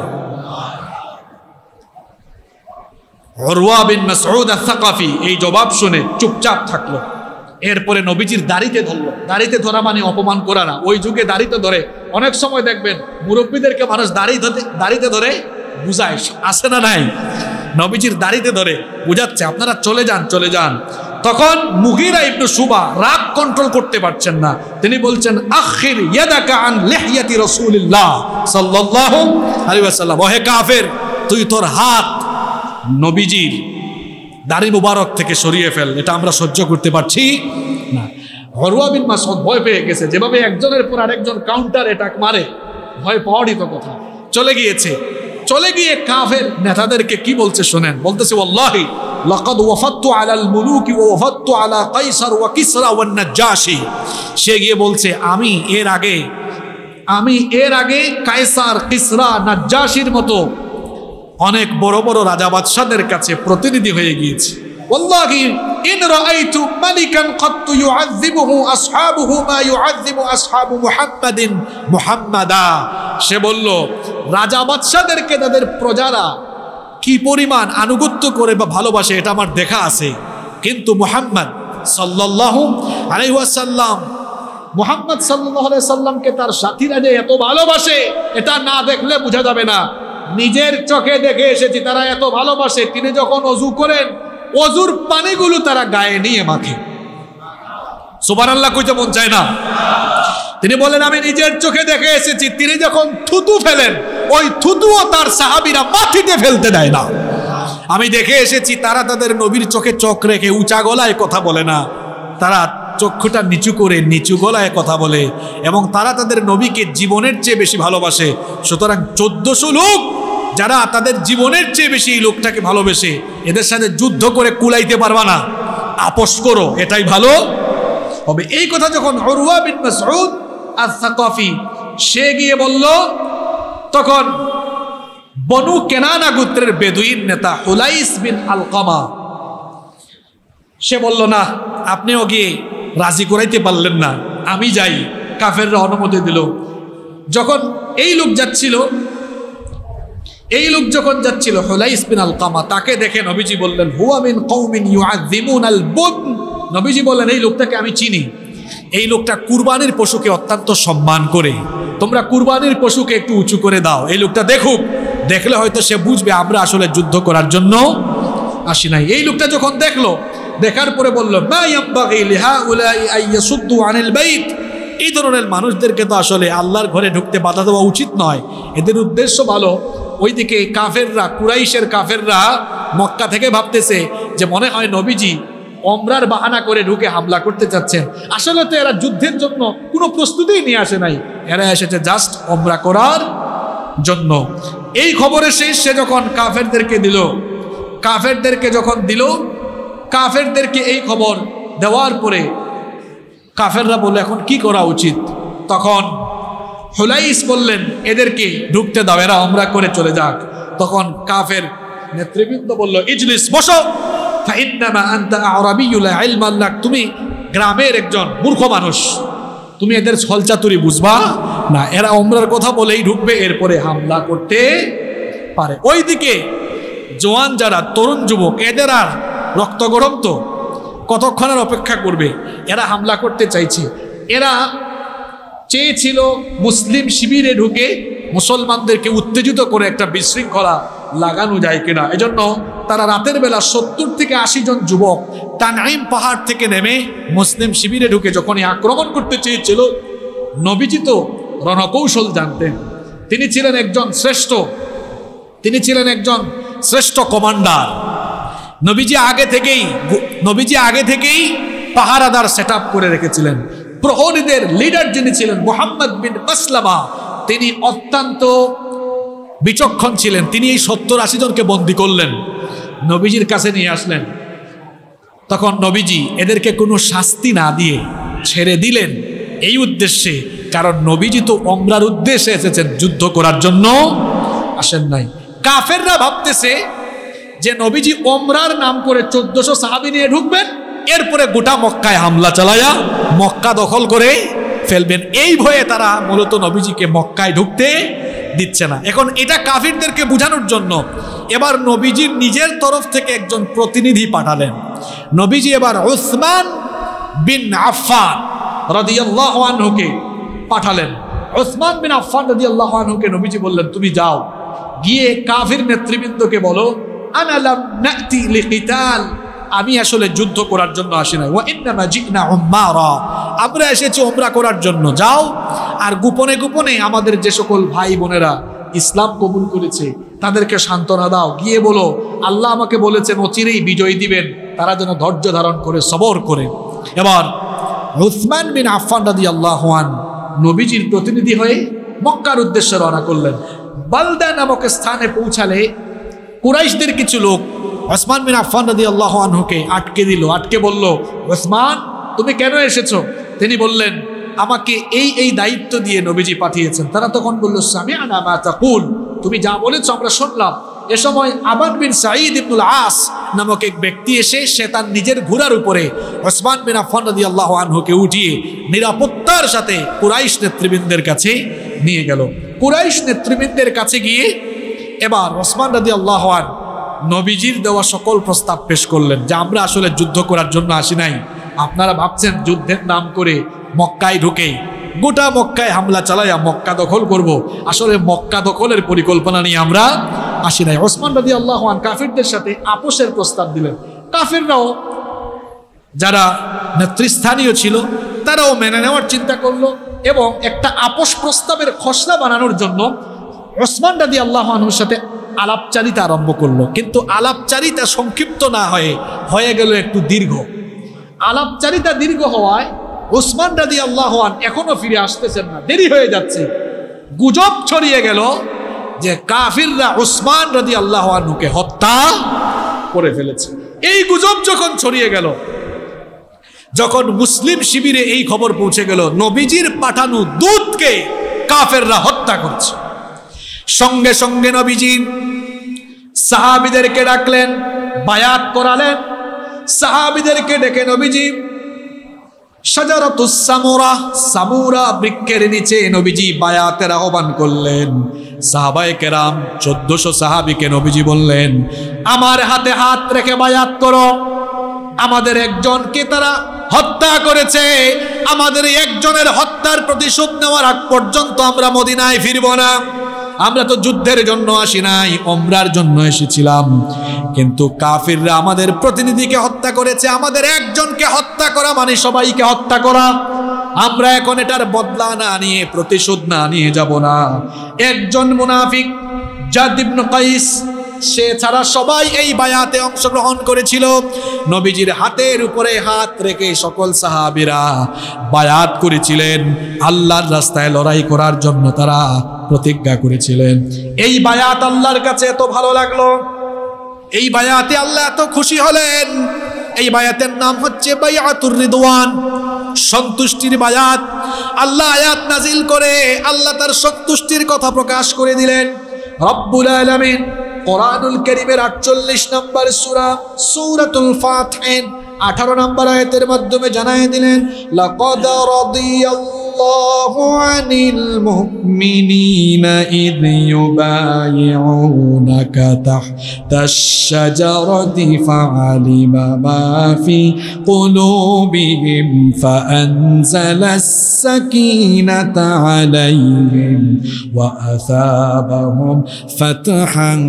Speaker 1: উরওয়া বিন মাসউদ আস-সাকাফি এই জবাব শুনে চুপচাপ থাকলো। এরপরে নবীজির দাড়িতে ধরলো। দাড়িতে ধরা মানে অপমান করা না, ওই যুগে দাড়িতে ধরে। অনেক সময় দেখবেন মুরব্বীদেরকে মানুষ দাড়ি ধরে দাড়িতে ধরে বুঝায়, আসে না নাই? নবীজির দাড়িতে ধরে বুঝাচ্ছে আপনারা চলে যান চলে যান। তখন মুগীরা ইবনে শুবা রাগ কন্ট্রোল করতে পারছেন না, তিনি বলছেন আখির ইয়াদাকা আন লিহইয়াতি রাসূলিল্লাহ সাল্লাল্লাহু আলাইহি ওয়াসাল্লাম, ওহে কাফের, তুই তোর হাত নবীজির দাড়ি মুবারক থেকে সরিয়ে ফেল, এটা আমরা সহ্য করতে পারছি না। উরওয়া বিন মাসউদ ভয় পেয়ে গেছে, যেভাবে একজনের পর আরেকজন কাউন্টার অ্যাটাক মারে, ভয় পাওয়ারই তো কথা। চলে গিয়েছে, চলে গিয়ে কাফের নেতাদেরকে কি বলছে শোনেন, বলতেছে ওয়াল্লাহি লাকাদ ওয়াফাততু আলাল মুলুকি ওয়া ওয়াফাততু আলা কাইসার ওয়া কিসরা ওয়ান নাজ্জাশি। সে গিয়ে বলছে আমি এর আগে আমি এর আগে কাইসার, কিসরা, নাজ্জাশির মতো অনেক বড় বড় রাজা বাদশাদের কাছে প্রতিনিধি হয়ে গিয়েছি। ওয়াল্লাহি ইন রাআইতু মালিকান কত ইউআযিবুহু আসহাবুহু মা ইউআযিবু আসহাবু মুহাম্মাদিন মুহাম্মাদা। সে বলল রাজা বাদশাদেরকে তাদের প্রজারা কি পরিমাণ আনুগত্য করে বা ভালোবাসে এটা আমার দেখা আছে, কিন্তু মুহাম্মদ সাল্লাল্লাহু আলাইহি ওয়াসাল্লাম মুহাম্মদ সাল্লাল্লাহু আলাইহি ওয়াসাল্লামকে তার সাথীরা যে এত ভালোবাসে এটা না দেখলে বোঝা যাবে না। নিজের চোখে দেখে এসেছি তারা এত ভালোবাসে, তিনি যখন ওযু করেন ওযুর পানিগুলো তারা গায়ে নিয়ে মাখে। সুবহানাল্লাহ কইতে মন চায় না? তিনি বলেন আমি নিজের চোখে দেখে এসেছি তিনি যখন থুতু ফেলেন ওই থুতুও তার সাহাবীরা মাটিতে ফেলতে দেয় না। আমি দেখে এসেছি তারা তাদের নবীর চোখে চোখ রেখে উঁচা গলায় কথা বলে না, তারা চক্ষুটা নিচু করে নিচু গলায় কথা বলে, এবং তারা তাদের নবীকে জীবনের চেয়ে বেশি ভালোবাসে। সুতরাং চোদ্দশো লোক যারা তাদের জীবনের চেয়ে বেশি এই লোকটাকে ভালোবেসে, এদের সাথে যুদ্ধ করে কুলাইতে পারবা না, আপোষ করো, এটাই ভালো হবে। এই কথা যখন উরওয়া বিন মাসউদ আস-সাকাফি সে গিয়ে বলল, তখন বনু কেনানা গোত্রের বেদুইন নেতা হুলাইস বিন আলকামা সে বলল না, আপনিও গিয়ে রাজি করাইতে পারলেন না, আমি যাই। কাফেররা অনুমতি দিল। যখন এই লোক যাচ্ছিল এই লোক যখন যাচ্ছিল হুলাইস বিন আলকামা, তাকে দেখে নবীজি বললেন হুয়া মিন কওমিন ইউআযিমুনাল বুদ। নবীজি বললেন এই লোকটাকে আমি চিনি, এই লোকটা কুরবানির পশুকে অত্যন্ত সম্মান করে, তোমরা কুরবানির পশুকে একটু উঁচু করে দাও, এই লোকটা দেখুক, দেখলে হয়তো সে বুঝবে আমরা আসলে যুদ্ধ করার জন্য আসি নাই। এই লোকটা যখন দেখলো, দেখার পরে বলল মা ইয়ামবাগি লিহাউলাই আইয়াসুদ্দু আনিল বাইত, এই ধরনের মানুষদেরকে তো আসলে আল্লাহর ঘরে ঢুকতে বাধা দেওয়া উচিত নয়, এদের উদ্দেশ্য ভালো। ওইদিকে কাফেররা, কুরাইশের কাফেররা মক্কা থেকে ভাবতেছে যে মনে হয় নবীজি ওমরার বাহানা করে ঢুকে হামলা করতে চাচ্ছেন। আসলে তো এরা যুদ্ধের জন্য কোনো প্রস্তুতিই নিয়ে আসে নাই, এরা এসেছে জাস্ট ওমরা করার জন্য। এই খবরে শেষ সে যখন কাফেরদেরকে দিল, কাফেরদেরকে যখন দিল, কাফেরদেরকে এই খবর দেওয়ার পরে কাফেররা বলল এখন কি করা উচিত। তখন হুলাইস বললেন এদেরকে ঢুকতে দাও, এরা ওমরা করে চলে যাক। তখন কাফের নেতৃবৃন্দ বলল ইজলিস, বসো, ফাইন্নামা আনতা আরাবিয়্যুন লা ইলমা লাক, তুমি গ্রামের একজন মূর্খ মানুষ, তুমি এদের ছলচাতুরি বুঝবা না, এরা ওমরার কথা বলেই ঢুকবে, এরপরে হামলা করতে পারে। ওইদিকে জওয়ান যারা তরুণ যুবক, এদের আর রক্ত গরম, তো কতক্ষণের অপেক্ষা করবে, এরা হামলা করতে চাইছে। এরা চেয়েছিল মুসলিম শিবিরে ঢুকে মুসলমানদেরকে উত্তেজিত করে একটা বিশৃঙ্খলা লাগানো যায় কিনা। এজন্য তারা রাতের বেলা সত্তর থেকে আশি জন যুবক তানঈম পাহাড় থেকে নেমে মুসলিম শিবিরে ঢুকে যখনই আক্রমণ করতে চেয়েছিল, নবীজি তো রণকৌশল জানতেন, তিনি ছিলেন একজন শ্রেষ্ঠ তিনি ছিলেন একজন শ্রেষ্ঠ কমান্ডার। নবীজি আগে থেকেই নবীজি আগে থেকেই পাহারাদার সেট আপ করে রেখেছিলেন। প্রহরীদের লিডার যিনি ছিলেন মুহাম্মদ বিন মাসলামা, তিনি অত্যন্ত বিচক্ষণ ছিলেন। তিনি এই সত্তর আশি জনকে বন্দী করলেন, নবীজির কাছে নিয়ে আসলেন। তখন নবীজি এদেরকে কোনো শাস্তি না দিয়ে ছেড়ে দিলেন এই উদ্দেশ্যে, কারণ নবীজি তো ওমরার উদ্দেশ্যে এসেছেন, যুদ্ধ করার জন্য আসেন নাই। কাফেররা ভাবতেছে যে নবীজি ওমরার নাম করে চোদ্দশো সাহাবী নিয়ে ঢুকবেন, এরপরে গোটা মক্কায় হামলা চালায়া মক্কা দখল করে ফেলবেন। এই ভয়ে তারা মূলত নবীজিকে মক্কায় ঢুকতে দিচ্ছে না। এখন এটা কাফিরদেরকে বোঝানোর জন্য এবার নবীজির নিজের তরফ থেকে একজন প্রতিনিধি পাঠালেন। নবীজি এবার উসমান বিন আফফান রাদিয়াল্লাহু আনহুকে পাঠালেন। উসমান বিন আফফান রাদিয়াল্লাহু আনহুকে নবীজি বললেন, তুমি যাও, গিয়ে কাফির নেতৃবৃন্দকে বলো, আনা লাম নাতি লিকিতাল, আমি আসলে যুদ্ধ করার জন্য আসি না, ওয়া ইন্নামা জিনা উমরা, আমরা এসেছি উমরা করার জন্য। যাও আর গোপনে গোপনে আমাদের যে সকল ভাই বোনেরা ইসলাম কবুল করেছে তাদেরকে সান্ত্বনা দাও, গিয়ে বলো আল্লাহ আমাকে বলেছেন অচিরেই বিজয় দিবেন, তারা যেন ধৈর্য ধারণ করে সবর করে। এবার উসমান বিন আফফান রাদিয়াল্লাহু আনহু নবীজির প্রতিনিধি হয়ে মক্কার উদ্দেশ্যে রওনা করলেন। বালদা নামক স্থানে পৌঁছালে কুরাইশদের কিছু লোক উসমান বিন আফফান রাদিয়াল্লাহু আনহুকে আটকে দিল, আটকে বলল, উসমান তুমি কেন এসেছো? তিনি বললেন, আমাকে এই এই দায়িত্ব দিয়ে নবীজি পাঠিয়েছেন। তারা তখন বলল, সামি'না মা তাকুল, তুমি যা বলেছো আমরা শুনলাম। এ সময় আবাদ বিন সাঈদ ইবনুল আস নামক এক ব্যক্তি এসে সে তার নিজের ঘোড়ার উপরে উসমান বিন আফফান রাদিয়াল্লাহু আনহুকে উঠিয়ে নিরাপত্তার সাথে কুরাইশ নেতৃবৃন্দের কাছে নিয়ে গেল। কুরাইশ নেতৃবৃন্দের কাছে গিয়ে এবার উসমান রাদিয়াল্লাহু আনহু নবীজির দেওয়া সকল প্রস্তাব পেশ করলেন যে আমরা আসলে যুদ্ধ করার জন্য আসি নাই, আপনারা ভাবছেন যুদ্ধের নাম করে মক্কায় ঢুকে গোটা মক্কায় হামলা চালাইয়া মক্কা দখল করব, আসলে মক্কা দখলের পরিকল্পনা নিয়ে আমরা আসি নাই। উসমান রাদিয়াল্লাহু আনহু কাফিরদের সাথে আপোষের প্রস্তাব দিলেন। কাফিররাও যারা নেতৃস্থানীয় ছিল তারাও মেনে নেওয়ার চিন্তা করলো এবং একটা আপোষ প্রস্তাবের খসড়া বানানোর জন্য উসমান রাদিয়াল্লাহু আনহুর সাথে আলাপচারিতা আরম্ভ করলো। কিন্তু আলাপচারিতা সংক্ষিপ্ত না হয়ে হয়ে গেল একটু দীর্ঘ। আলাপচারিতা দীর্ঘ হওয়ায় উসমান রাদিয়াল্লাহু আনহু এখনো ফিরে আসতেছেন না, দেরি হয়ে যাচ্ছে। গুজব ছড়িয়ে গেল যে কাফিররা উসমান রাদিয়াল্লাহু আনহুকে হত্যা করে ফেলেছে। এই গুজব যখন ছড়িয়ে গেল, যখন মুসলিম শিবিরে এই খবর পৌঁছে গেল নবীজির পাঠানো দূতকে কাফেররা হত্যা করছে, সঙ্গে সঙ্গে নবীজি সাহাবীদেরকে ডাকলেন, বায়াত করালেন। সাহাবীদেরকে ডেকে নবীজি শাজারাতুস সামুরা, সামুরা বৃক্ষের নিচে নবীজি বায়াতের আহ্বান করলেন। সাহাবায়ে কেরাম চোদ্দশো সাহাবীকে নবীজি বললেন, আমার হাতে হাত রেখে বায়াত করো, আমাদের একজনকে তারা হত্যা করেছে, আমাদের একজনের হত্যার প্রতিশোধ নেওয়ার আগ পর্যন্ত আমরা মদিনায় ফিরব না। আমরা তো যুদ্ধের জন্য আসি নাই, ওমরার জন্য এসেছিলাম, কিন্তু কাফিররা আমাদের প্রতিনিধিকে হত্যা করেছে। আমাদের একজনকে হত্যা করা মানে সবাইকে হত্যা করা। আমরা এখন এটার বদলা না নিয়ে, প্রতিশোধ না নিয়ে যাব না। একজন মুনাফিক জাদ ইবনে কাইস, সে ছাড়া সবাই এই বায়াতে অংশগ্রহণ করেছিল। নবীজির হাতের উপরে হাত রেখে সকল সাহাবীরা বায়াত করেছিলেন, আল্লাহর রাস্তায় লড়াই করার জন্য তারা প্রতিজ্ঞা করেছিলেন। এই বায়াত আল্লাহর কাছে এত ভালো লাগলো, এই বায়াতে আল্লাহ এত খুশি হলেন। এই বায়াতের নাম হচ্ছে বায়াতুর রিদওয়ান, সন্তুষ্টির বায়াত। আল্লাহ আয়াত নাজিল করে আল্লাহ তার সন্তুষ্টির কথা প্রকাশ করে দিলেন। রব্বুল আলামিন কোরআনুল কারীমের আটচল্লিশ নম্বর সূরা সূরাতুল ফাতিহা আঠারো নম্বর আয়াতের মাধ্যমে জানায় দিলেন, লাকাদ রাদিয়াল্লাহু আনিল মুমিনিনা ইয ইউবাইউনাকা তাহতাশ শাজারাতি ফাআলিমা মা ফি কুলুবিহিম ফাআনজালাস সাকিনাতা আলাইহিম ওয়া আসাবাহুম ফাতহান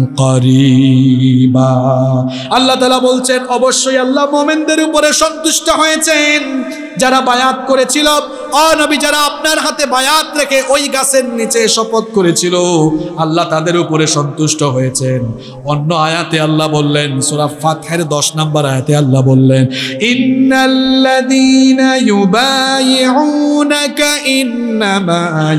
Speaker 1: করিবা। আল্লাহ তাআলা বলছেন, অবশ্যই আল্লাহ মুমিনদের উপরে সন্তুষ্ট হয়েছেন যারা বায়াত করেছিল। ও নবী, যারা আপনার হাতে বায়াত রেখে ওই গাছের নিচে শপথ করেছিল আল্লাহ তাদের উপরে সন্তুষ্ট হয়েছেন। অন্য আয়াতে আল্লাহ বললেন, সূরা ফাতহের দশ নম্বর আয়াতে আল্লাহ বললেন, ইন্নাল্লাযীনা ইউবাইউনাকা ইন্নামা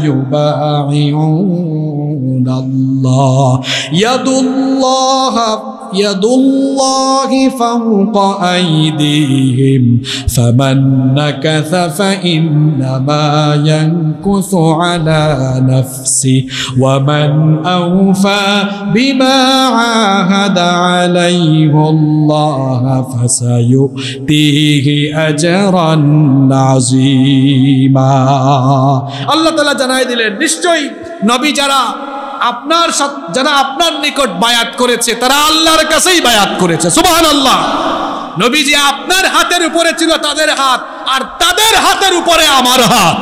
Speaker 1: ইউবাইউনাল্লাহ ইয়াদুল্লাহ ইয়াদুল্লাহি ফাওকা আইদিহিম ফামান নাকাসা ফাইন্নামা ইয়ানকুসু আলা নাফসি ওয়া মান আওফা বিমা আহাদা আলাইহিল্লাহ ফাসায়ুতিহি আজরান আযীমা। আল্লাহ তাআলা জানাই দিলেন, নিশ্চয়ই নবী যারা আপনার যারা আপনার নিকট বায়াত করেছে তারা আল্লাহর কাছেই বায়াত করেছে। সুবহানাল্লাহ। নবীজি আপনার হাতের উপরে ছিল তাদের হাত, আর তাদের হাতের উপরে আমার হাত।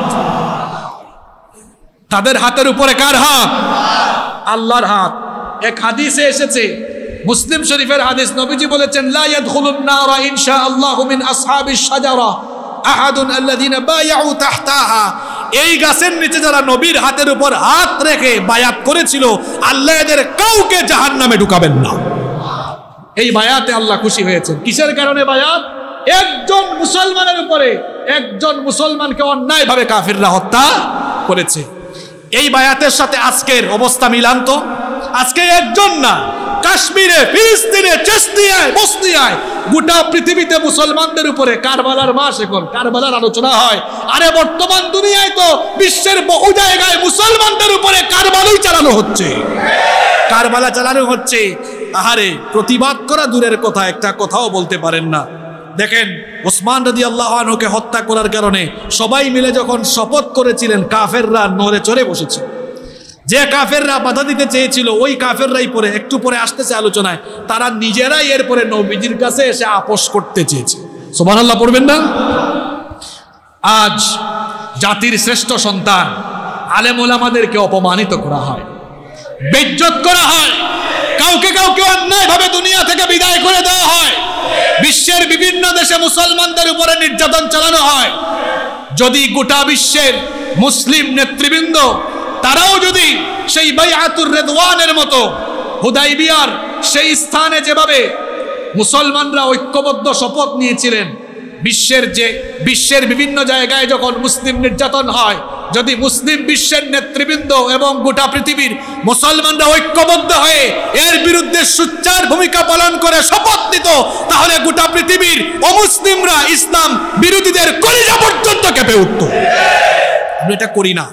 Speaker 1: তাদের হাতের উপরে কার হাত? আল্লাহর হাত। এক হাদিসে এসেছে, মুসলিম শরীফের হাদিস, নবীজি বলেছেন, লা ইয়াদখুলুন নারা ইনশাআল্লাহু মিন আসহাবিশ শাজারা আহাদুন আল্লাযীনা বায়াউ তাহতাহা। এই গাছের নিচে যারা নবীর হাতের উপর হাত রেখে বায়াত করেছিল, আল্লাহ এদের কাউকে জাহান্নামে ঢুকাবেন না। এই বায়াতে আল্লাহ খুশি হয়েছেন। কিসের কারণে বায়াত? একজন মুসলমানের উপরে একজন মুসলমানকে অন্যায়ভাবে কাফিররা হত্যা করেছে। এই বায়াতের সাথে আজকের অবস্থা মিলান তো। আজকে একজন না, কাশ্মীরে, ফিলিস্তিনে, চেচনিয়ায়, বসনিয়ায়, গোটা পৃথিবীতে মুসলমানদের উপরে কারবালার মাস, এখন কারবালার আলোচনা হয়। আরে বর্তমান দুনিয়ায় তো বিশ্বের বহু জায়গায় মুসলমানদের উপরে কারবালাই চালানো হচ্ছে, কারবালা চালানো হচ্ছে। আহারে, প্রতিবাদ করা দূরের কথা, একটা কথাও বলতে পারেন না। দেখেন, ওসমান রাদিয়াল্লাহু আনহুকে হত্যা করার কারণে সবাই মিলে যখন শপথ করেছিলেন, কাফেররা নড়ে চড়ে বসেছে। যে কাফেররা বাধা দিতে চেয়েছিল, ওই কাফেররাই পরে একটু পরে আসতেছে আলোচনায়, তারা নিজেরাই এরপরে নবীজির কাছে এসে আপোষ করতে চেয়েছে। সুবহানাল্লাহ পড়বেন না? আজ জাতির শ্রেষ্ঠ সন্তান আলেম ওলামাদেরকে অপমানিত করা হয়, বেইজ্জত করা হয়, কাউকে কাউকে অন্যায়ভাবে দুনিয়া থেকে বিদায় করে দেওয়া হয়। বিশ্বের বিভিন্ন দেশে মুসলমানদের উপরে নির্যাতন চালানো হয়। যদি গোটা বিশ্বের মুসলিম নেতৃবৃন্দ তারাও যদি সেই বাইআতুর রিদওয়ানের মতো হুদাইবিয়ার সেই স্থানে যেভাবে মুসলমানরা ঐক্যবদ্ধ শপথ নিয়েছিলেন, বিশ্বের যে বিশ্বের বিভিন্ন জায়গায় যখন মুসলিম নির্যাতন হয়, যদি মুসলিম বিশ্বের নেতৃবৃন্দ এবং গোটা পৃথিবীর মুসলমানরা ঐক্যবদ্ধ হয়ে এর বিরুদ্ধে সোচ্চার ভূমিকা পালন করে শপথ নিত, তাহলে গোটা পৃথিবীর অমুসলিমরা ইসলাম বিরোধীদের কলিজা পর্যন্ত কেঁপে উঠত। আমরা এটা করি না,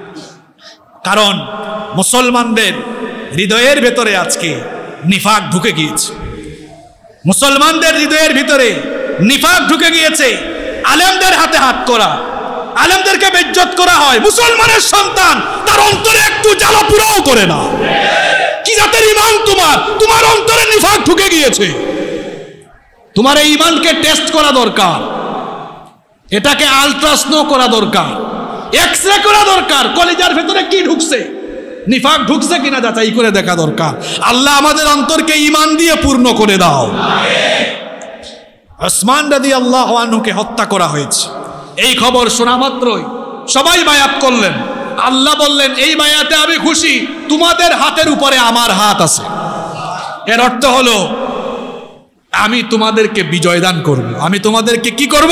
Speaker 1: কারণ মুসলমানদের হৃদয়ের ভেতরে আজকে নিফাক ঢুকে গিয়েছে। মুসলমানদের হৃদয়ের ভিতরে নিফাক ঢুকে গিয়েছে। আলেমদের হাতে হাত করা, আলেমদেরকে বেইজ্জত করা হয়। মুসলমানের সন্তান তার অন্তরে একটু জ্বালা পুরাও করে না। কি জাতের ঈমান তোমার? তোমার অন্তরে নিফাক ঢুকে গিয়েছে। তোমার এই ঈমানকে টেস্ট করা দরকার, এটাকে আলট্রাসাউন্ড করা দরকার, এক্সরে করা দরকার। কলিজার ভেতরে কি ঢুকছে, নিফাক ঢুকছে কিনা যাচাই করে দেখা দরকার। আল্লাহ আমাদের অন্তরকে ঈমান দিয়ে পূর্ণ করে দাও। ওসমান রাদিয়াল্লাহু আনহুকে হত্যা করা হয়েছে, এই খবর শোনা মাত্রই সবাই বায়াত করলেন। আল্লাহ বললেন, এই বায়াতে আমি খুশি, তোমাদের হাতের উপরে আমার হাত আছে। এর অর্থ হলো, আমি তোমাদেরকে বিজয় দান করব। আমি তোমাদেরকে কি করব?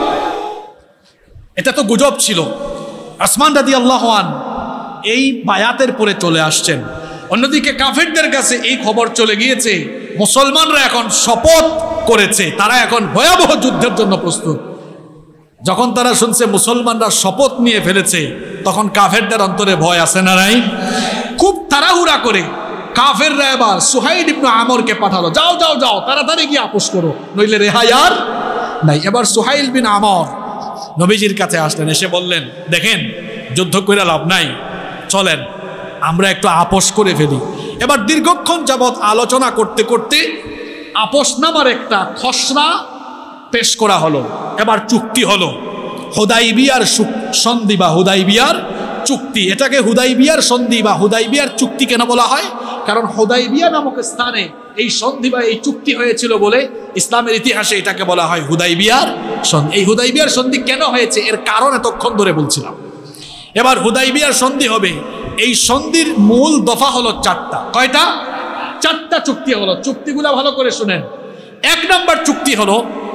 Speaker 1: এটা তো গুজব ছিল। ওসমান রাদিয়াল্লাহু আনহু এই বায়াতের পরে চলে আসছেন। অন্যদিকে কাফেরদের কাছে এই খবর চলে গিয়েছে, মুসলমানরা এখন শপথ করেছে, তারা এখন ভয়াবহ যুদ্ধের জন্য প্রস্তুত। যখন তারা শুনছে মুসলমানরা শপথ নিয়ে ফেলেছে, তখন কাফেরদের অন্তরে ভয় আছে না নাই? খুব তাড়াহুড়া করে কাফেররা এবার সুহাইল ইবনে আমরকে পাঠালো, যাও যাও যাও তাড়াতাড়ি গিয়ে আপোষ করো, নইলে রেহাই আর নাই। এবার সুহাইল বিন আমর নবীজির কাছে আসলেন, এসে বললেন, দেখেন যুদ্ধ করে লাভ নাই, চলেন আমরা একটু আপোষ করে ফেলি। এবার দীর্ঘক্ষণ যাবৎ আলোচনা করতে করতে আপোষনামার একটা খসড়া পেশ করা হলো। এবার চুক্তি হলো, হুদাইবিয়ার সন্ধি বা হুদাইবিয়ার চুক্তি। এটাকে হুদাইবিয়ার সন্ধি বা হুদাইবিয়ার চুক্তি কেন বলা হয়? কারণ হুদাইবিয়া নামক স্থানে এই সন্ধি বা এই চুক্তি হয়েছিল বলে ইসলামের ইতিহাসে এটাকে বলা হয় হুদাইবিয়ার সন্ধি। এই হুদাইবিয়ার সন্ধি কেন হয়েছে এর কারণ এতক্ষণ ধরে বলছিলাম। এবার হুদাইবিয়ার সন্ধি হবে। এই সন্ধির মূল দফা হলো চারটা। কয়টা? চারটা চুক্তি হলো। চুক্তিগুলো ভালো করে শুনেন। এক নম্বর চুক্তি হলো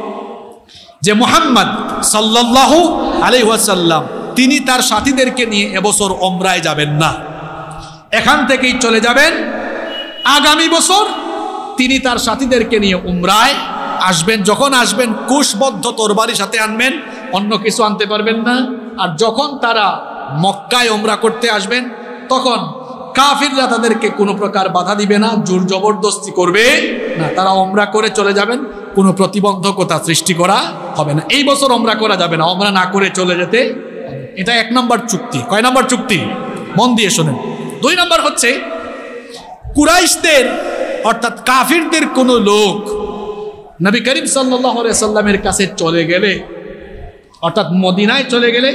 Speaker 1: যে মুহাম্মদ সাল্লাল্লাহু আলাইহি ওয়াসাল্লাম তিনি তার সাথীদেরকে নিয়ে এবছর ওমরায় যাবেন না, এখান থেকেই চলে যাবেন। আগামী বছর তিনি তার সাথীদেরকে নিয়ে উমরায় আসবেন। যখন আসবেন কুশবদ্ধ তরবারি সাথে আনবেন, অন্য কিছু আনতে পারবেন না। আর যখন তারা মক্কায় উমরা করতে আসবেন তখন কাফিররা তাদেরকে কোনো প্রকার বাধা দিবে না, জোর জবরদস্তি করবে না। তারা উমরা করে চলে যাবেন, কোনো প্রতিবন্ধকতা সৃষ্টি করা হবে না। এই বছর উমরা করা যাবে না, উমরা না করে চলে যেতে। এটা এক নম্বর চুক্তি। কয় নম্বর চুক্তি? মন দিয়ে শোনেন। দুই নম্বর হচ্ছে কুরাইশদের অর্থাৎ কাফিরদের কোনো লোক নবী করিম সাল্লাল্লাহু আলাইহি সাল্লামের কাছে চলে গেলে, অর্থাৎ মদিনায় চলে গেলে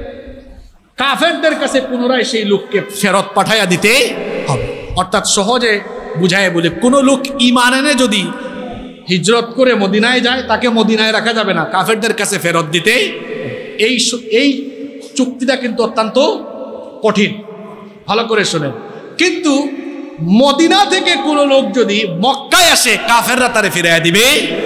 Speaker 1: কাফেরদের কাছে পুনরায় সেই লোককে ফেরত পাঠাইয়া দিতে হবে। অর্থাৎ সহজে বুঝায় বলে কোনো লোক ঈমান এনে যদি হিজরত করে মদিনায় যায় তাকে মদিনায় রাখা যাবে না, কাফেরদের কাছে ফেরত দিতে। এই এই চুক্তিটা কিন্তু অত্যন্ত কঠিন, ভালো করে শোনেন। কিন্তু মদিনা থেকে কোনো লোক যদি মক্কায় আসে কাফেররা তারে ফিরাইয়া দিবে।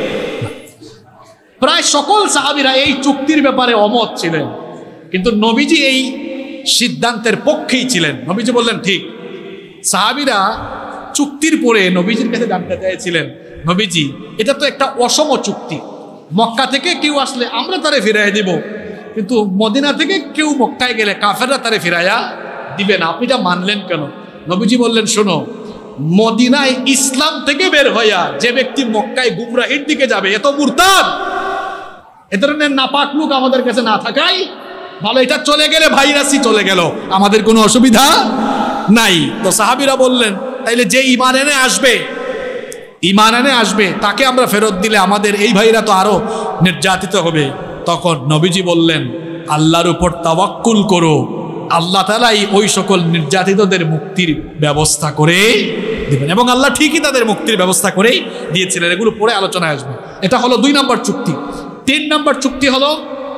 Speaker 1: প্রায় সকল সাহাবীরা এই চুক্তির ব্যাপারে অমত ছিলেন, কিন্তু নবীজি এই সিদ্ধান্তের পক্ষেই ছিলেন। নবীজি বললেন ঠিক। সাহাবীরা চুক্তির পরে নবীজির কাছে জানতে চাইছিলেন, নবীজি এটা তো একটা অসম চুক্তি, মক্কা থেকে কেউ আসলে আমরা তারে ফিরাইয়া দিব, কিন্তু মদিনা থেকে কেউ মক্কায় গেলে কাফেররা তারে ফিরাইয়া দিবে না, আপনি এটা মানলেন কেন? নবীজি বললেন, শোনো, মদিনায় ইসলাম থেকে বের হইয়া যে ব্যক্তি মক্কায় গুমরাহির দিকে যাবে এত মুরতাদ, এ ধরনের নাপাক লোক আমাদের কাছে না থাকাই ভালো। এটা চলে গেলে ভাইরাসই চলে গেল, আমাদের কোনো অসুবিধা নাই। তো সাহাবীরা বললেন, তাইলে যে ঈমান এনে আসবে ঈমান এনে আসবে তাকে আমরা ফেরত দিলে আমাদের এই ভাইরা তো আরো নির্যাতিত হবে। তখন নবীজি বললেন, আল্লাহর উপর তাওয়াক্কুল করো, আল্লাহ তাআলাই ওই সকল নির্যাতিতদের মুক্তির ব্যবস্থা করে দিবেন। এবং আল্লাহ ঠিকই তাদের মুক্তির ব্যবস্থা করেই দিয়েছিলেন। এগুলো পরে আলোচনায় আসবে। এটা হলো দুই নম্বর চুক্তি। তিন নম্বর চুক্তি হলো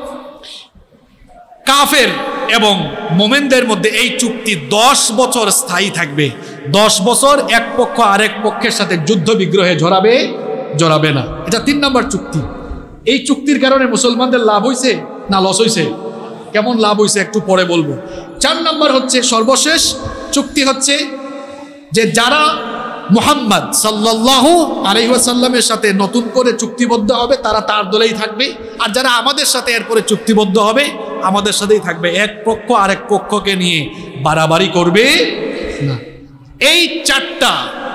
Speaker 1: কাফের এবং মোমেনদের মধ্যে এই চুক্তি দশ বছর স্থায়ী থাকবে। দশ বছর এক পক্ষ আরেক পক্ষের সাথে যুদ্ধ বিগ্রহে জড়াবে জড়াবে না। এটা তিন নম্বর চুক্তি। এই চুক্তির কারণে মুসলমানদের লাভ হয়েছে না লস হয়েছে? কেমন লাভ হয়েছে একটু পরে বলবো। চার নম্বর হচ্ছে সর্বশেষ চুক্তি হচ্ছে যে যারা মুহাম্মদ সাল্লাল্লাহু আলাইহি ওয়াসাল্লামের সাথে নতুন করে চুক্তিবদ্ধ হবে তারা তার দলেই থাকবে, আর যারা আমাদের সাথে এরপরে চুক্তিবদ্ধ হবে আমাদের সাথেই থাকবে। এক পক্ষ আরেক পক্ষকে নিয়ে বাড়াবাড়ি করবে না। এই চারটা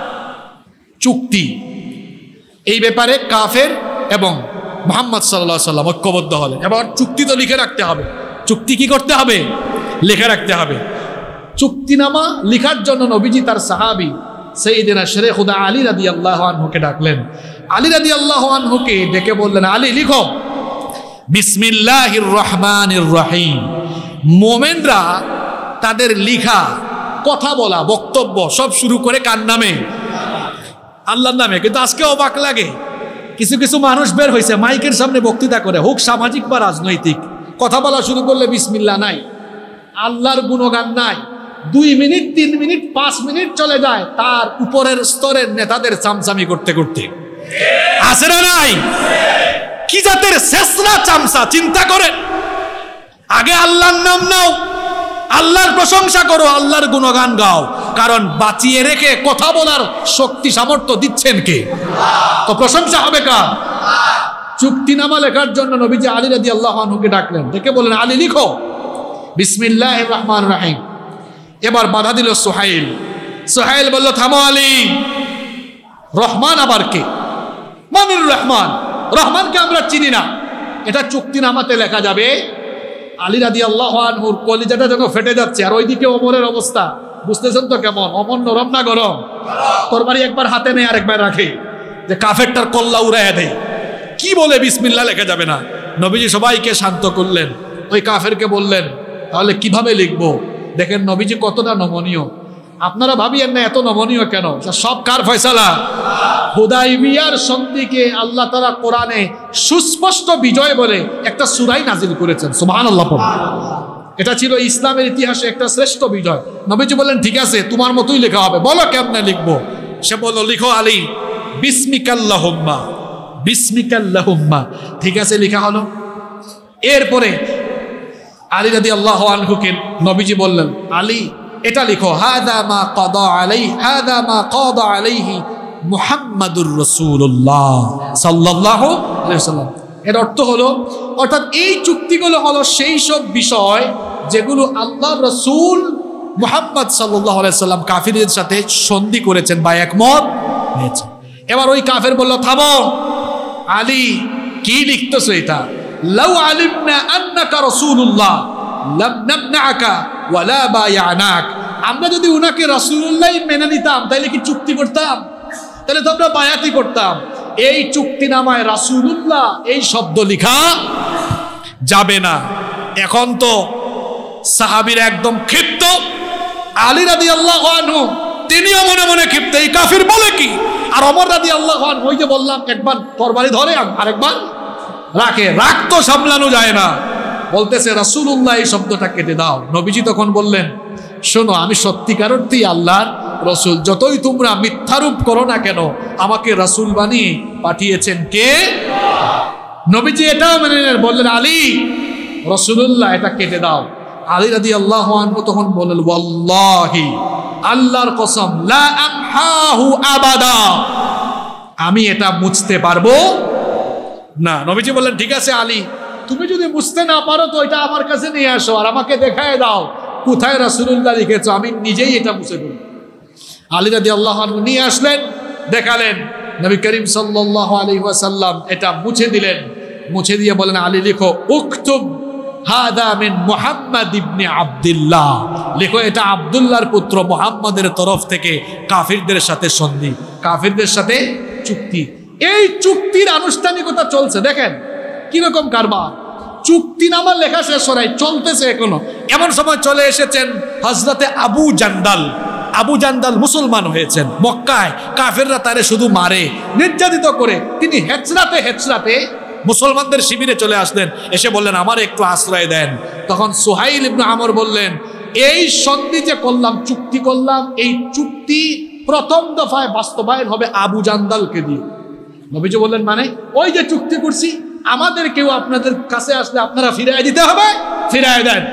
Speaker 1: চুক্তি, এই ব্যাপারে কাফের এবং মুহাম্মদ সাল্লাল্লাহু আলাইহি ওয়াসাল্লাম ঐক্যবদ্ধ হলেন। এবার চুক্তি তো লিখে রাখতে হবে। চুক্তি কি করতে হবে? লিখে রাখতে হবে। চুক্তিনামা লিখার জন্য নবীজি তার সাহাবী সাইয়েদনা শেরে খুদা আলী রাদিয়াল্লাহু আনহুকে ডাকলেন। আলী রাদিয়াল্লাহু আনহুকে ডেকে বললেন, আলী লিখো বিসমিল্লাহির রহমানির রহিম। মোমেনরা তাদের লিখা, কথা বলা, বক্তব্য সব শুরু করে কার নামে? আল্লাহর নামে। কিন্তু আজকে অবাক লাগে, কিছু কিছু মানুষ বের হয়েছে মাইকের সামনে বক্তৃতা করে, হোক সামাজিক বা রাজনৈতিক, কথা বলা শুরু করলে বিসমিল্লাহ নাই, আল্লাহর গুণগান নাই। দুই মিনিট তিন মিনিট পাঁচ মিনিট চলে যায় তার উপরের স্তরের নেতাদের চামচামি করতে করতে। আছে না নাই? কি জাতের শেষরা চামচা চিন্তা করেন। আগে আল্লাহর নাম নাও, আল্লাহর প্রশংসা করো, আল্লাহর গুণগান গাও, কারণ বাঁচিয়ে রেখে কথা বলার শক্তি সামর্থ্য দিচ্ছেন কে? তো প্রশংসা হবে কার? চুক্তিনামা লেখার জন্য নবীজি আলী রাদিয়াল্লাহু আনহুকে ডাকলেন, ডেকে বললেন, আলী লিখো বিসমিল্লাহির রহমানির রহিম। এবার বাধা দিল সুহাইল। সুহাইল বলল, থামো আলী, রহমান আবার কে? মানির রহমান, রহমানকে আমরা চিনি না। এটা চুক্তিনামাতে লেখা যাবে। আলী রাদিয়াল্লাহু আনহুর কলিজাটা যেন ফেটে যাচ্ছে। আর ওইদিকে ওমরের অবস্থা বুঝতেছেন তো কেমন? অমর নরম না গরম? তরবারি একবার হাতে নেই আর একবার রাখে, যে কাফেরটার কল্লা উড়াইয়া দেয়। কি বলে বিসমিল্লাহ লেখা যাবে না? নবীজি সবাইকে শান্ত করলেন। ওই কাফেরকে বললেন, তাহলে কিভাবে লিখবো? দেখেন নবীজি কতটা নমনীয়। আপনারা ভাবিয়েন না এত নমনীয় কেন, সব কার ফয়সালা? হুদাইবিয়ার সন্ধিকে আল্লাহ তাআলা কোরআনে সুস্পষ্ট বিজয় বলে একটা সূরা নাজিল করেছেন। সুবহানাল্লাহ। এটা ছিল ইসলামের ইতিহাসে একটা শ্রেষ্ঠ বিজয়। নবীজি বললেন ঠিক আছে তোমার মতোই লেখা হবে, বলো কেমনে লিখবো? সে বলল লিখো আলী বিসমিকাল্লাহুম্মা বিসমিকাল্লাহুম্মা। ঠিক আছে লেখা হলো। এরপরে আলী রাদিয়াল্লাহু আনহুকে নবীজি বললেন আলী এটা লিখো হাদা মা কাদা আলাইহি হাদা মা কাদা আলাইহি মুহাম্মাদুর রাসূলুল্লাহ সাল্লাল্লাহু আলাইহি ওয়াসাল্লাম। এর অর্থ হলো অর্থাৎ এই চুক্তিগুলো হলো সেই সব বিষয় যেগুলো আল্লাহ রাসূল মুহাম্মদ সাল্লাল্লাহু আলাইহি ওয়াসাল্লাম কাফিরদের সাথে সন্ধি করেছেন বা একমত হয়েছে। এবার ওই কাফের বলল থামো আলী কি লিখতেছো এটা? লাউ আলিমনা আন্নাকা রাসূলুল্লাহ লাম নামনাকা ওয়ালা বায়ানাক। আমরা যদি উনাকে রাসূলুল্লাহ মেনে নিতাম তাহলে কি চুক্তি করতাম? তাহলে তো আমরা বায়াতি করতাম। এই চুক্তিনামায় রাসূলুল্লাহ এই শব্দ লেখা যাবে না। এখন তো সাহাবীরা একদম ক্ষিপ্ত, আলী রাদিয়াল্লাহু আনহু তিনিও মনে মনে ক্ষিপ্ত, এই কাফির বলে কি? আর ওমর রাদিয়াল্লাহু আনহু ওই যে বললাম একবার তরবারি ধরে আরেকবার রাখে, রাগ তো সামলানো যায় না, বলতেছে রাসূলুল্লাহ এই শব্দটা কেটে দাও। নবীজি তখন বললেন শোনো আমি সত্যিকার অর্থেই আল্লাহর রাসূল, যতই তোমরা মিথ্যারূপ করো না কেন আমাকে রাসূল বানিয়ে পাঠিয়েছেন কে? নবীজি এটাও মেনে নিলেন, বললেন আলী রাসূলুল্লাহ এটা কেটে দাও। আলী রাদিয়াল্লাহু আনহু তখন বললেন ওয়াল্লাহি আল্লাহর কসম লা আমহাহু আবাদা, আমি এটা মুছতে পারবো না। নবীজি বললেন ঠিক আছে আলী তুমি যদি মুছতে না পারো তো এটা আমার কাছে নিয়ে আসো আর আমাকে দেখায় দাও কোথায় রাসূলুল্লাহ লিখেছো, আমি নিজেই এটা মুছে দেব। আলী রাদিয়াল্লাহু আনহু নিয়ে আসলেন, দেখালেন, নবী করিম সাল্লাল্লাহু আলাইহি ওয়াসাল্লাম এটা মুছে দিলেন। মুছে দিয়ে বলেন আলী লিখো উকতুব হাদা মিন মুহাম্মদ ইবনে আব্দুল্লাহ, লিখো এটা আব্দুল্লাহর পুত্র মুহাম্মাদের তরফ থেকে কাফিরদের সাথে সন্ধি, কাফিরদের সাথে চুক্তি। এই চুক্তির আনুষ্ঠানিকতা চলছে, দেখেন কিরকম কারবার। চুক্তিনামা লেখা শেষ হয় চলতেছে এখনো। এমন সময় চলে এসেছেন হযরতে আবু জান্দাল। আবু জান্দাল মুসলমান হয়েছেন মক্কায়, কাফেররা তারে শুধু মারে নির্যাতিত করে, তিনি হেচরাতে হেচরাতে মুসলমানদের শিবিরে চলে আসলেন, এসে বললেন আমার একটু আশ্রয় দেন। তখন সুহাইল ইবনে আমর বললেন এই সন্ধি যে করলাম চুক্তি করলাম এই চুক্তি প্রথম দফায় বাস্তবায়ন হবে আবু জান্দালকে দিয়ে। নবীজি বললেন মানে ওই যে চুক্তি করছি আমাদের কেউ আপনাদের কাছে আসলে আপনারা ফিরাই দিতে হবে, ফিরাই দেন।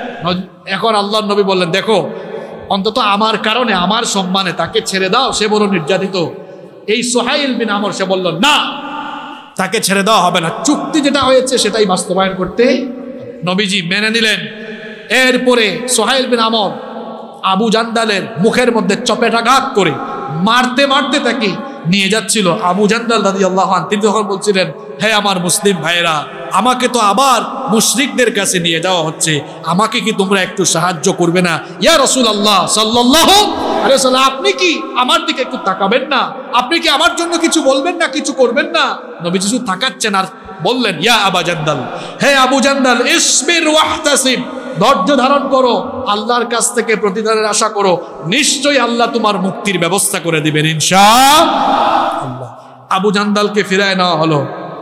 Speaker 1: এখন আল্লাহর নবী বললেন দেখো অন্তত আমার কারণে আমার সম্মানে তাকে ছেড়ে দাও, সে বড় নির্যাতিত। এই সুহাইল বিন আমর সে বলল না তাকে ছেড়ে দেওয়া হবে না, চুক্তি যেটা হয়েছে সেটাই বাস্তবায়ন করতে। নবীজি মেনে নিলেন। এরপরে সুহাইল বিন আমর আবু জান্দালের মুখের মধ্যে চপেটাঘাত করে মারতে মারতে তাকে নিয়ে যাচ্ছিল। আবু জান্দাল রাদিয়াল্লাহু আনহু তিনি তখন বলছিলেন হে আমার মুসলিম ভাইয়েরা আমাকে তো আবার মুশরিকদের কাছে নিয়ে যাওয়া হচ্ছে, আমাকে কি তোমরা একটু সাহায্য করবে না? ইয়া রাসূলুল্লাহ সাল্লাল্লাহু আলাইহি ওয়াসাল্লাম আপনি কি আমার দিকে একটু তাকাবেন না? আপনি কি আমার জন্য কিছু বলবেন না, কিছু করবেন না? নবী শুধু তাকাচ্ছেন আর বললেন ইয়া আবু জান্দাল, হে আবু জান্দাল ইসবির ওয়াহতাসিব, ধৈর্য ধারণ করো, আল্লাহর কাছ থেকে প্রতিদানের আশা করো, নিশ্চয়ই আল্লাহ তোমার মুক্তির ব্যবস্থা করে দিবেন ইনশাআল্লাহ। আবু জান্দালকে ফিরায় নেওয়া হলো।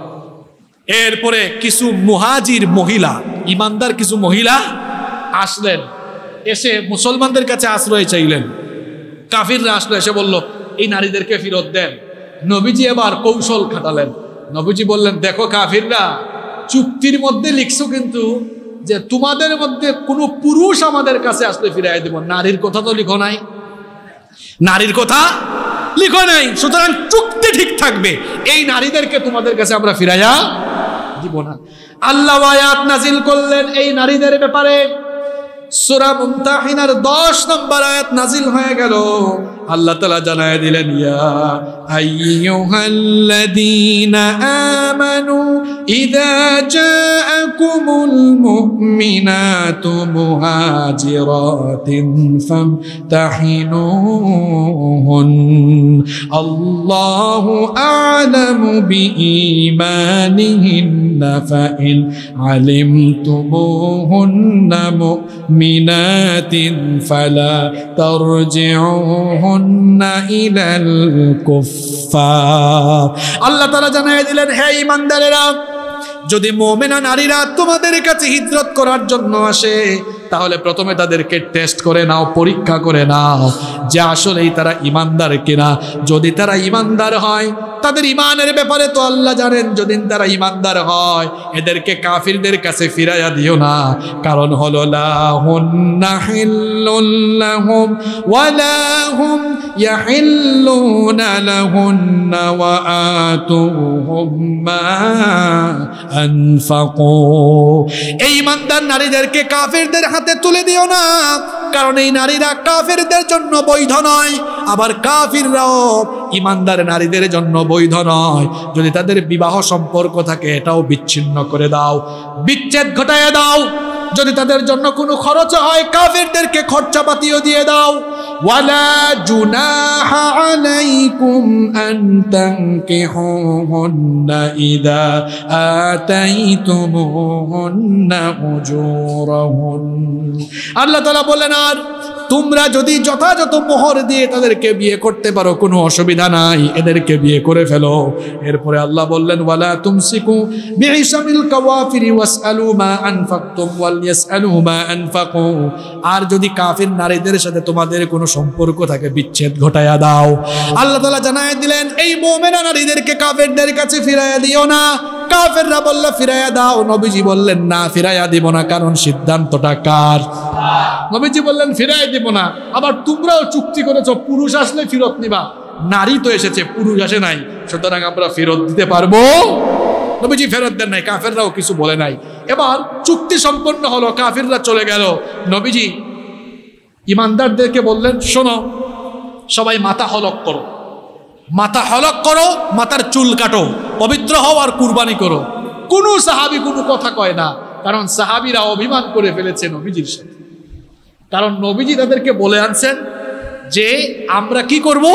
Speaker 1: এরপরে কিছু মুহাজির মহিলা, ইমানদার কিছু মহিলা আসলেন, এসে মুসলমানদের কাছে আশ্রয় চাইলেন। কাফিররা আসলো, এসে বলল এই নারীদেরকে ফেরত দেন। নবীজি এবার কৌশল খাটালেন। নবীজি বললেন দেখো কাফিররা চুক্তির মধ্যে লিখছো কিন্তু যে তোমাদের মধ্যে কোনো পুরুষ আমাদের কাছে আসলে ফিরাই দেব, নারীর কথা তো লিখো নাই, নারীর কথা লিখো নাই, সুতরাং চুক্তি ঠিক থাকবে, এই নারীদেরকে তোমাদের কাছে আমরা ফিরাইয়া দিব না। আল্লাহ আয়াত নাজিল করলেন এই নারীদের ব্যাপারে। সূরা মুমতাহিনার দশ নম্বর আয়াত নাজিল হয়ে গেল। আল্লাহ তাআলা জানায় দিলেন ইয়া আইয়ুহাল্লাযীনা আমানু ইযা জাআকুম লাকুমুল মুমিনাতু মুহাজিরাতিন ফামতাহিনুহুন আল্লাহু আ'লামু বিঈমানিহিন্না ফাইন আলিমতুমুহুন্না মুমিনাতিন ফালা তারজিউহুন্না ইলাল কুফফার। আল্লাহ তাআলা জানায় দিলেন, হে ঈমানদারেরা, যদি মুমিনা নারীরা তোমাদের কাছে হিজরত করার জন্য আসে তাহলে প্রথমে তাদেরকে টেস্ট করে নাও, পরীক্ষা করে নাও যে আসলেই তারা ঈমানদার কিনা। যদি তারা ঈমানদার হয়, তাদের ঈমানের ব্যাপারে তো আল্লাহ জানেন, যদি তারা ঈমানদার হয় এদেরকে কাফিরদের কাছে ফিরাইয়া দিও না। কারণ হলো লা হুন্না হিল্লুল লাহুম ওয়া লা হুম ইয়াহিল্লুনা লাহুন্না ওয়া আতুহুম মা আনফাকু। এই ঈমানদার নারীদেরকে কাফিরদের হাতে তুলে দিও না, কারণ এই নারীরা কাফিরদের জন্য বৈধ নয়, আবার কাফিররাও ঈমানদার নারীদের জন্য বৈধ নয়। যদি তাদের বিবাহ সম্পর্ক থাকে এটাও বিচ্ছিন্ন করে দাও, বিচ্ছেদ ঘটায় দাও। যদি তাদের জন্য কোনো খরচ হয় কাফিরদেরকে খরচাপাতিও দিয়ে দাও। ওয়ালা জুনাহা আলাইকুম আন তানকিহুহুন্না ইযা আতাইতুমুহুন্না উজুরাহুন। আল্লাহ তাআলা বলেন, আর তোমরা যদি যথাযথ মোহর দিয়ে তাদেরকে বিয়ে করতে পারো কোনো অসুবিধা নাই, এদেরকে বিয়ে করে ফেলো। এরপরে আল্লাহ বললেন, ওয়ালা তুমসিকু বিইসামিল কাওয়াফিরি ওয়াসআলু মা আনফাকতুম ওয়াল ইয়াসআলু মা আনফাকু। আর যদি কাফির নারীদের সাথে তোমাদের কোনো সম্পর্ক থাকে বিচ্ছেদ ঘটায়া দাও। আল্লাহ তাআলা জানায় দিলেন, এই মুমিনা নারীদেরকে কাফিরদের কাছে ফিরাইয়া দিও না। কাফিররা বলল ফিরাইয়া দাও, নবীজি বললেন না ফিরাইয়া দিব না, কারণ সিদ্ধান্তটা কার? নবীজি বললেন ফিরাইয়া দিব না। আবার তোমরাও চুক্তি করেছো পুরুষ আসলে ফেরত নিবা, নারী তো এসেছে পুরুষ আসে নাই, সুতরাং আমরা ফেরত দিতে পারবো। নবীজি ফেরত দেন নাই, কাফেররাও কিছু বলে নাই। এবার চুক্তি সম্পন্ন হলো, কাফিররা চলে গেল। নবীজি ঈমানদারদেরকে বললেন, শোনো সবাই মাথা হলক করো, মাথা হলক করো, মাথার চুল কাটো, পবিত্র হও আর কুরবানি করো। কোনো সাহাবী কোনো কথা কয় না, কারণ সাহাবীরা অভিমান করে ফেলেছে নবীজির সাথে। কারণ নবীজি তাদেরকে বলে আনছেন যে আমরা কি করব,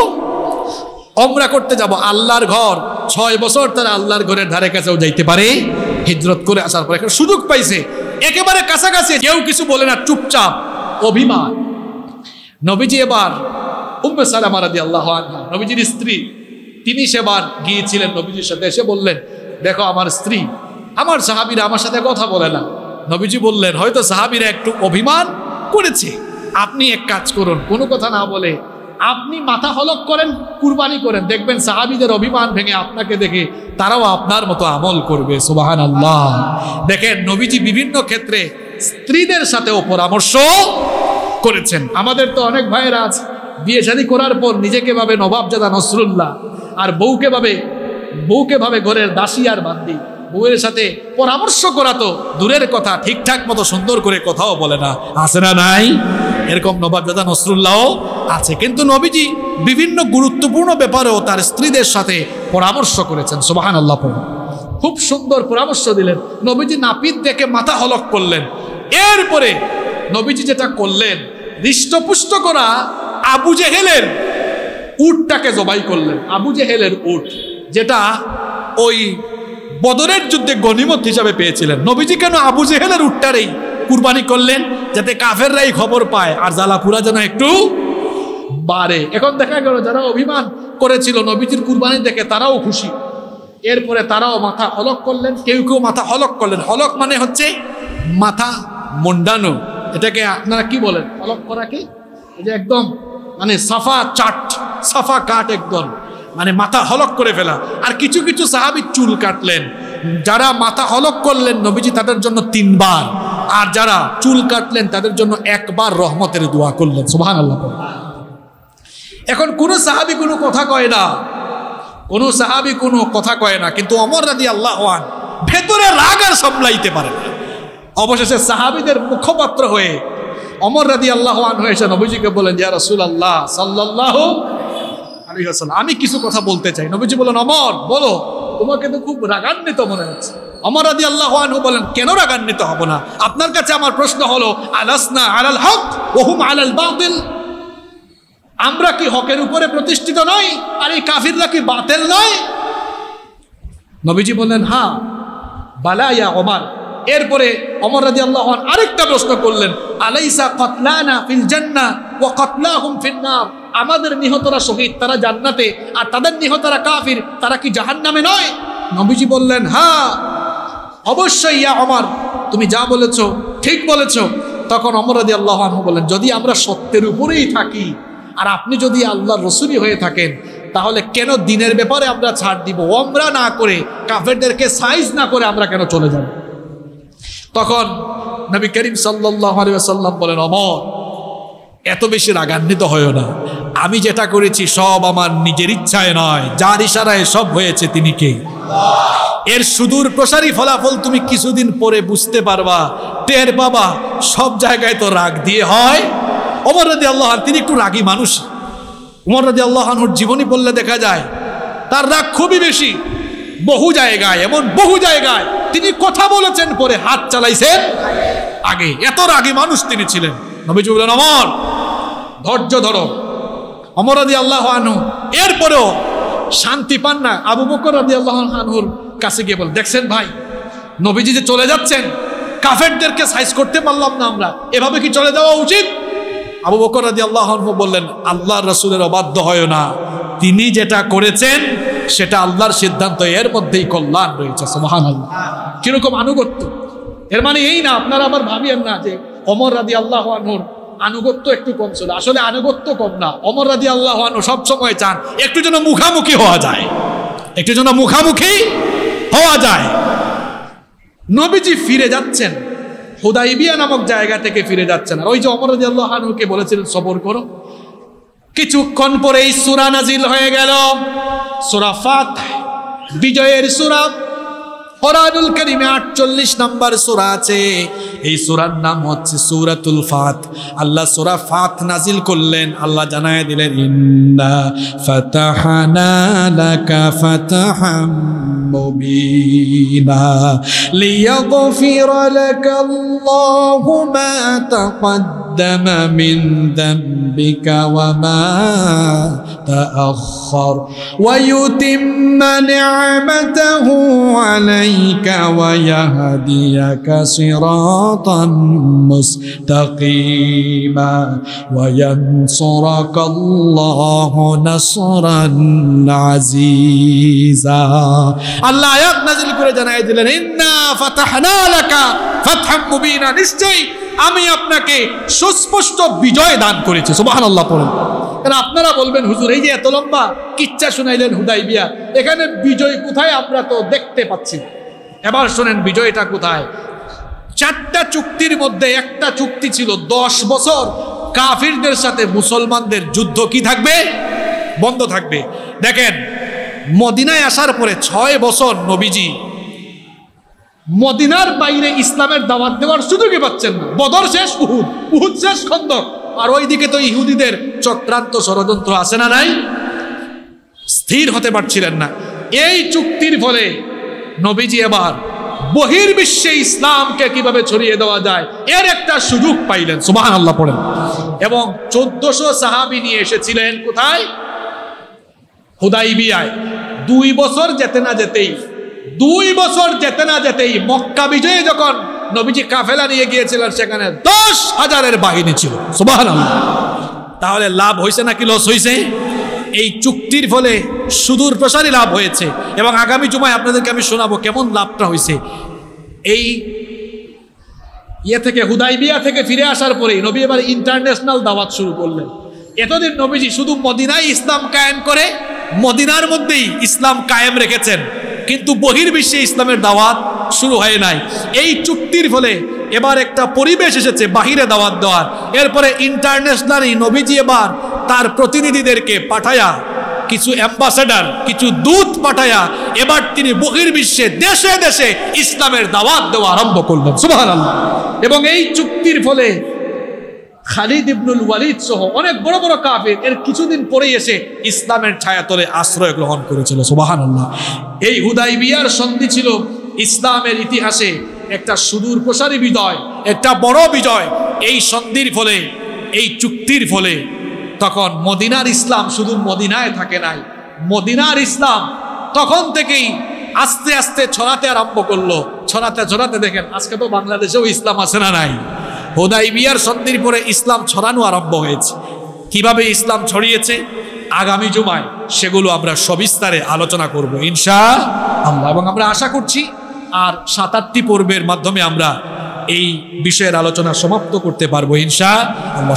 Speaker 1: ওমরা করতে যাব। আল্লাহর ঘর, ছয় বছর তারা আল্লাহর ঘরের ধারে কাছেও যাইতে পারে। হিজরত করে আসার পর একটা সুযোগ পাইছে, একেবারে কাছাকাছি, কেউ কিছু বলে না, চুপচাপ, অভিমান। নবীজি এবার উম্মে সালামা রাদিয়াল্লাহু আনহা, নবীজির স্ত্রী, তিনি সেবার গিয়েছিলেন নবীজির সাথে, এসে বললেন, দেখো আমার স্ত্রী, আমার সাহাবীরা আমার সাথে কথা বলে না। নবীজি বললেন, হয়তো সাহাবীরা একটু অভিমান করেছে, আপনি এক কাজ করুন, কোনো কথা না বলে আপনি মাথা হলক করেন, কুরবানি করেন, দেখবেন সাহাবীদের অভিমান ভেঙে আপনাকে দেখে তারাও আপনার মতো আমল করবে। সুবহানাল্লাহ। দেখেন নবীজি বিভিন্ন ক্ষেত্রে স্ত্রীদের সাথেও পরামর্শ করেছেন। আমাদের তো অনেক ভাইয়েরা আছে, বিয়ে শাদী করার পর নিজেকে ভাবে নবাবজাদা নসরুল্লাহ, আর বউকে ভাবে বউকে ভাবে ঘরের দাসী আর বান্দি। বউয়ের সাথে পরামর্শ করা তো দূরের কথা, ঠিকঠাক মতো সুন্দর করে কথাও বলে না, আছে না নাই? এরকম নবাবজাদা নসরুল্লাহ আছে। কিন্তু নবীজি বিভিন্ন গুরুত্বপূর্ণ ব্যাপারেও তার স্ত্রীদের সাথে পরামর্শ করেছেন। সুবহানাল্লাহ। খুব সুন্দর পরামর্শ দিলেন। নবীজি নাপিত দেখে মাথা হলক করলেন। এরপরে নবীজি যেটা করলেন, হৃষ্টপুষ্ট করা আবু জেহেলের উটটাকে জবাই করলেন। আবু জেহেলের উট, যেটা ওই বদরের যুদ্ধে গনিমত হিসাবে পেয়েছিলেন। নবীজি কেন আবু জেহেলের উটটারই কুরবানি করলেন? যাতে কাফেররাই খবর পায় আর জ্বালাপুরা যেন একটু বাড়ে। এখন দেখা গেল যারা অভিমান করেছিল নবীজির কুরবানি দেখে তারাও খুশি। এরপরে তারাও মাথা হলক করলেন, কেউ কেউ মাথা হলক করলেন। হলক মানে হচ্ছে মাথা মুন্ডানো। এটাকে আপনারা কি বলেন? হলক করা কি? এই যে একদম মানে সাফা চাট, সাফা কাট, একদম মানে মাথা হলক করে ফেলা। আর কিছু কিছু সাহাবী চুল কাটলেন। যারা মাথা হলক করলেন নবীজি তাদের জন্য তিনবার, আর যারা চুল কাটলেন তাদের জন্য একবার রহমতের দোয়া করলেন। সুবহানাল্লাহ। এখন কোন সাহাবী কোনো কথা কয় না, কোন সাহাবী কোনো কথা কয় না, কিন্তু ওমর রাদিয়াল্লাহু আনহু ভেতরে রাগ আর সামলাইতে পারে না। অবশেষে সাহাবীদের মুখপাত্র হয়ে ওমর রাদিয়াল্লাহু আনহু এসে নবীজিকে বলেন, ইয়া রাসূলুল্লাহ সাল্লাল্লাহু আলাইহি ওয়াসাল্লাম, আমি কিছু কথা বলতে চাই। নবীজি বলেন, ওমর বলো। তোমাকে তো খুব রাগান্বিত মনে হচ্ছে। ওমর রাদিয়াল্লাহু আনহু বলেন, কেন রাগান্বিত হব না? আপনার কাছে আমার প্রশ্ন হলো, আলাসনা আলাল হক ওয়া হুম আলাল বাতিল? আমরা কি হকের উপরে প্রতিষ্ঠিত নই, আর এই কাফিররা কি বাতিল নয়? নবীজি বললেন, হ্যাঁ বালা ইয়া ওমর। এরপরে ওমর রাদিয়াল্লাহু আনহু আরেকটা প্রশ্ন করলেন, আলাইসা কাতলানা ফিল জান্নাহ ওয়া কাতলাহুম ফিন নার? আমাদের নিহতরা শহীদ, তারা জান্নাতে, আর তাদের নিহতরা কাফির, তারা কি জাহান্নামে নয়? নবীজি বললেন, হ্যাঁ অবশ্যই ইয়া ওমর, তুমি যা বলেছো ঠিক বলেছো। তখন ওমর রাদিয়াল্লাহু আনহু বললেন, যদি আমরা সত্যের উপরেই থাকি আর আপনি যদি আল্লাহর রাসূলই হয়ে থাকেন, তাহলে কেন দিনের ব্যাপারে আমরা ছাড় দিব? ওমরা না করে, কাফেরদেরকে সাইজ না করে আমরা কেন চলে যাব? তখন নবী করিম সাল্লাল্লাহু আলাইহি ওয়াসাল্লাম বলেন, ওমর এত বেশি রাগান্বিত হয়ো না, আমি যেটা করেছি সব আমার নিজের ইচ্ছায় নয়, যার ইশারায় সব হয়েছে তিনি কে? এর সুদূর প্রসারী ফলাফল তুমি কিছুদিন পরে বুঝতে পারবা, টের পাবা। সব জায়গায় তো রাগ দিয়ে হয়। ওমর রাদিয়াল্লাহু আনহু তিনি একটু রাগী মানুষ। ওমর রাদিয়াল্লাহু আনহুর জীবনী পড়লে দেখা যায় তার রাগ খুবই বেশি। বহু জায়গায়, এমন বহু জায়গায় তিনি কথা বলেছেন, পরে হাত চালাইছেন আগে। এত রাগী মানুষ তিনি ছিলেন। নবীজি বললেন, ওমর ধৈর্য ধরো। ওমর রাদিয়াল্লাহু আনহু এরপরেও শান্তি পান না। আবু বকর রাদিয়াল্লাহু আনহুর কাছে গিয়ে বল, দেখছেন ভাই, নবীজি যে চলে যাচ্ছেন, কাফেরদেরকে সাইজ করতে পারলাম না আমরা, এভাবে কি চলে যাওয়া উচিত? আবু বকর রাদিয়াল্লাহু আনহু বললেন, আল্লাহর রাসূলের অবাধ্য হয় না, তিনি যেটা করেছেন সেটা আল্লাহর সিদ্ধান্ত, এর মধ্যেই কল্যাণ রয়েছে। সুবহানাল্লাহ। কিরকম আনুগত্য! এর মানে এই না, আপনারা আবার ভাবিয়েন না যে ওমর রাদিয়াল্লাহু আনহুর আনুগত্য একটু কম ছিল। আসলে আনুগত্য কম না, ওমর রাদিয়াল্লাহু আনহু সবসময় চান একটু যেন মুখামুখি হওয়া যায়, একটু যেন মুখামুখি হওয়া যায়। নবীজি ফিরে যাচ্ছেন, হুদাইবিয়া নামক জায়গা থেকে ফিরে যাচ্ছেন, আর ওই যে ওমর রাদিয়াল্লাহু আনহুকে বলেছিলেন সবর করো। কিছুক্ষণ পরেই সূরা নাজিল হয়ে গেল, সূরা ফাতহ, বিজয়ের সূরা। কোরআনুল কারীমে আটচল্লিশ নম্বর সূরা আছে, এই সূরার নাম হচ্ছে সূরাতুল ফাত। আল্লাহ সূরা ফাত নাজিল করলেন, আল্লাহ জানায় দিলেন, ইন্না ফাতাহনা লাকা ফাতহাম মুবিনা লিয়াগফিরা লাকাল্লাহু মা তাকদ্দামা মিন যামবিকা ওয়া মা তাআখার ওয়া ইউতিম্মা নি'মাতাহু আলাইকা ওয়া ইয়াহদিয়াকা সিরাতান মুস্তাকিমা ওয়া ইয়ানসুরাকাল্লাহু নাসরান আজিজা। আল্লাহ আয়াত নাযিল করে জানায় দিলেন, ইন্না ফাতাহনা লাকা ফাতহাম মুবিনা, নিশ্চয়ই আমি আপনাকে সুস্পষ্ট বিজয় দান করেছি। সুবহানাল্লাহ পড়েন। কারণ আপনারা বলবেন, হুজুর এই যে এত লম্বা কিচ্ছা শুনাইলেন হুদাইবিয়া, এখানে বিজয় কোথায়? আমরা তো দেখতে পাচ্ছি না। এবার শোনেন বিজয়টা কোথায়। চারটা চুক্তির মধ্যে একটা চুক্তি ছিল, দশ বছর কাফিরদের সাথে মুসলমানদের যুদ্ধ কি থাকবে? বন্ধ থাকবে। দেখেন, মদিনায় আসার পরে ছয় বছর নবীজি মদিনার বাইরে ইসলামের দাওয়াত দেওয়ার সুযোগই পাচ্ছেন না। বদর শেষ, উহুদ, উহুদ শেষ, খন্দক, আর ওইদিকে তো ইহুদিদের চক্রান্ত ষড়যন্ত্র আছে না নাই? স্থির হতে পারছিলেন না। এই চুক্তির ফলে নবীজি এবার বহির্বিশ্বে ইসলামকে কিভাবে ছড়িয়ে দেওয়া যায় এর একটা সুযোগ পাইলেন। সুবহানাল্লাহ পড়েন। এবং চোদ্দশো সাহাবী নিয়ে এসেছিলেন কোথায়? হুদাইবিয়ায়। দুই বছর যেতে না যেতেই দুই বছর যেতে না যেতেই মক্কা বিজয়ে যখন নবীজি কাফেলা নিয়ে গিয়েছিলেন, সেখানে দশ হাজারের বাহিনী ছিল। সুবহানাল্লাহ। তাহলে লাভ হয়েছে নাকি লস হয়েছে? এই চুক্তির ফলে সুদূর প্রসারী লাভ হয়েছে, এবং আগামী জুমায় আপনাদেরকে আমি শোনাবো কেমন লাভটা হয়েছে। এই ইয়ে থেকে, হুদাইবিয়া থেকে ফিরে আসার পরেই নবী এবার ইন্টারন্যাশনাল দাওয়াত শুরু করলেন। এতদিন নবীজি শুধু মদিনায় ইসলাম কায়েম করে মদিনার মধ্যেই ইসলাম কায়েম রেখেছেন, কিন্তু বহির্বিশ্বে ইসলামের দাওয়াত শুরু হয় নাই। এই চুক্তির ফলে এবার একটা পরিবেশ এসেছে বাহিরে দাওয়াত দেওয়ার। এরপরে ইন্টারন্যাশনালি নবীজি এবার তার প্রতিনিধিদেরকে পাঠায়া, কিছু অ্যাম্বাসেডার, কিছু দূত পাঠায়া এবার তিনি বহির্বিশ্বে দেশে দেশে ইসলামের দাওয়াত দেওয়া আরম্ভ করলেন। সুবহানাল্লাহ। এবং এই চুক্তির ফলে খালিদ ইবনুল ওয়ালিদ সহ অনেক বড় বড় কাফির এর কিছুদিন পরেই এসে ইসলামের ছায়াতলে আশ্রয় গ্রহণ করেছিল। সুবহানাল্লাহ। এই হুদাইবিয়ার সন্ধি ছিল ইসলামের ইতিহাসে একটা সুদূর প্রসারী বিজয়, একটা বড় বিজয়। এই সন্ধির ফলে, এই চুক্তির ফলে তখন মদিনার ইসলাম শুধু মদিনায় থাকে নাই, মদিনার ইসলাম তখন থেকেই আস্তে আস্তে ছড়াতে আরম্ভ করলো। ছড়াতে ছড়াতে দেখেন আজকে তো বাংলাদেশেও ইসলাম আছে না নাই? হুদাইবিয়ার সন্ধির পরে ইসলাম ছড়ানো আরম্ভ হয়েছে। কিভাবে ইসলাম ছড়িয়েছে আগামী জুমায় সেগুলো আমরা সবিস্তারে আলোচনা করব ইনশাআল্লাহ, এবং আমরা আশা করছি আর সাত আটটি পর্বের মাধ্যমে আমরা এই বিষয়ের আলোচনা সমাপ্ত করতে পারবো ইনশাআল্লাহ।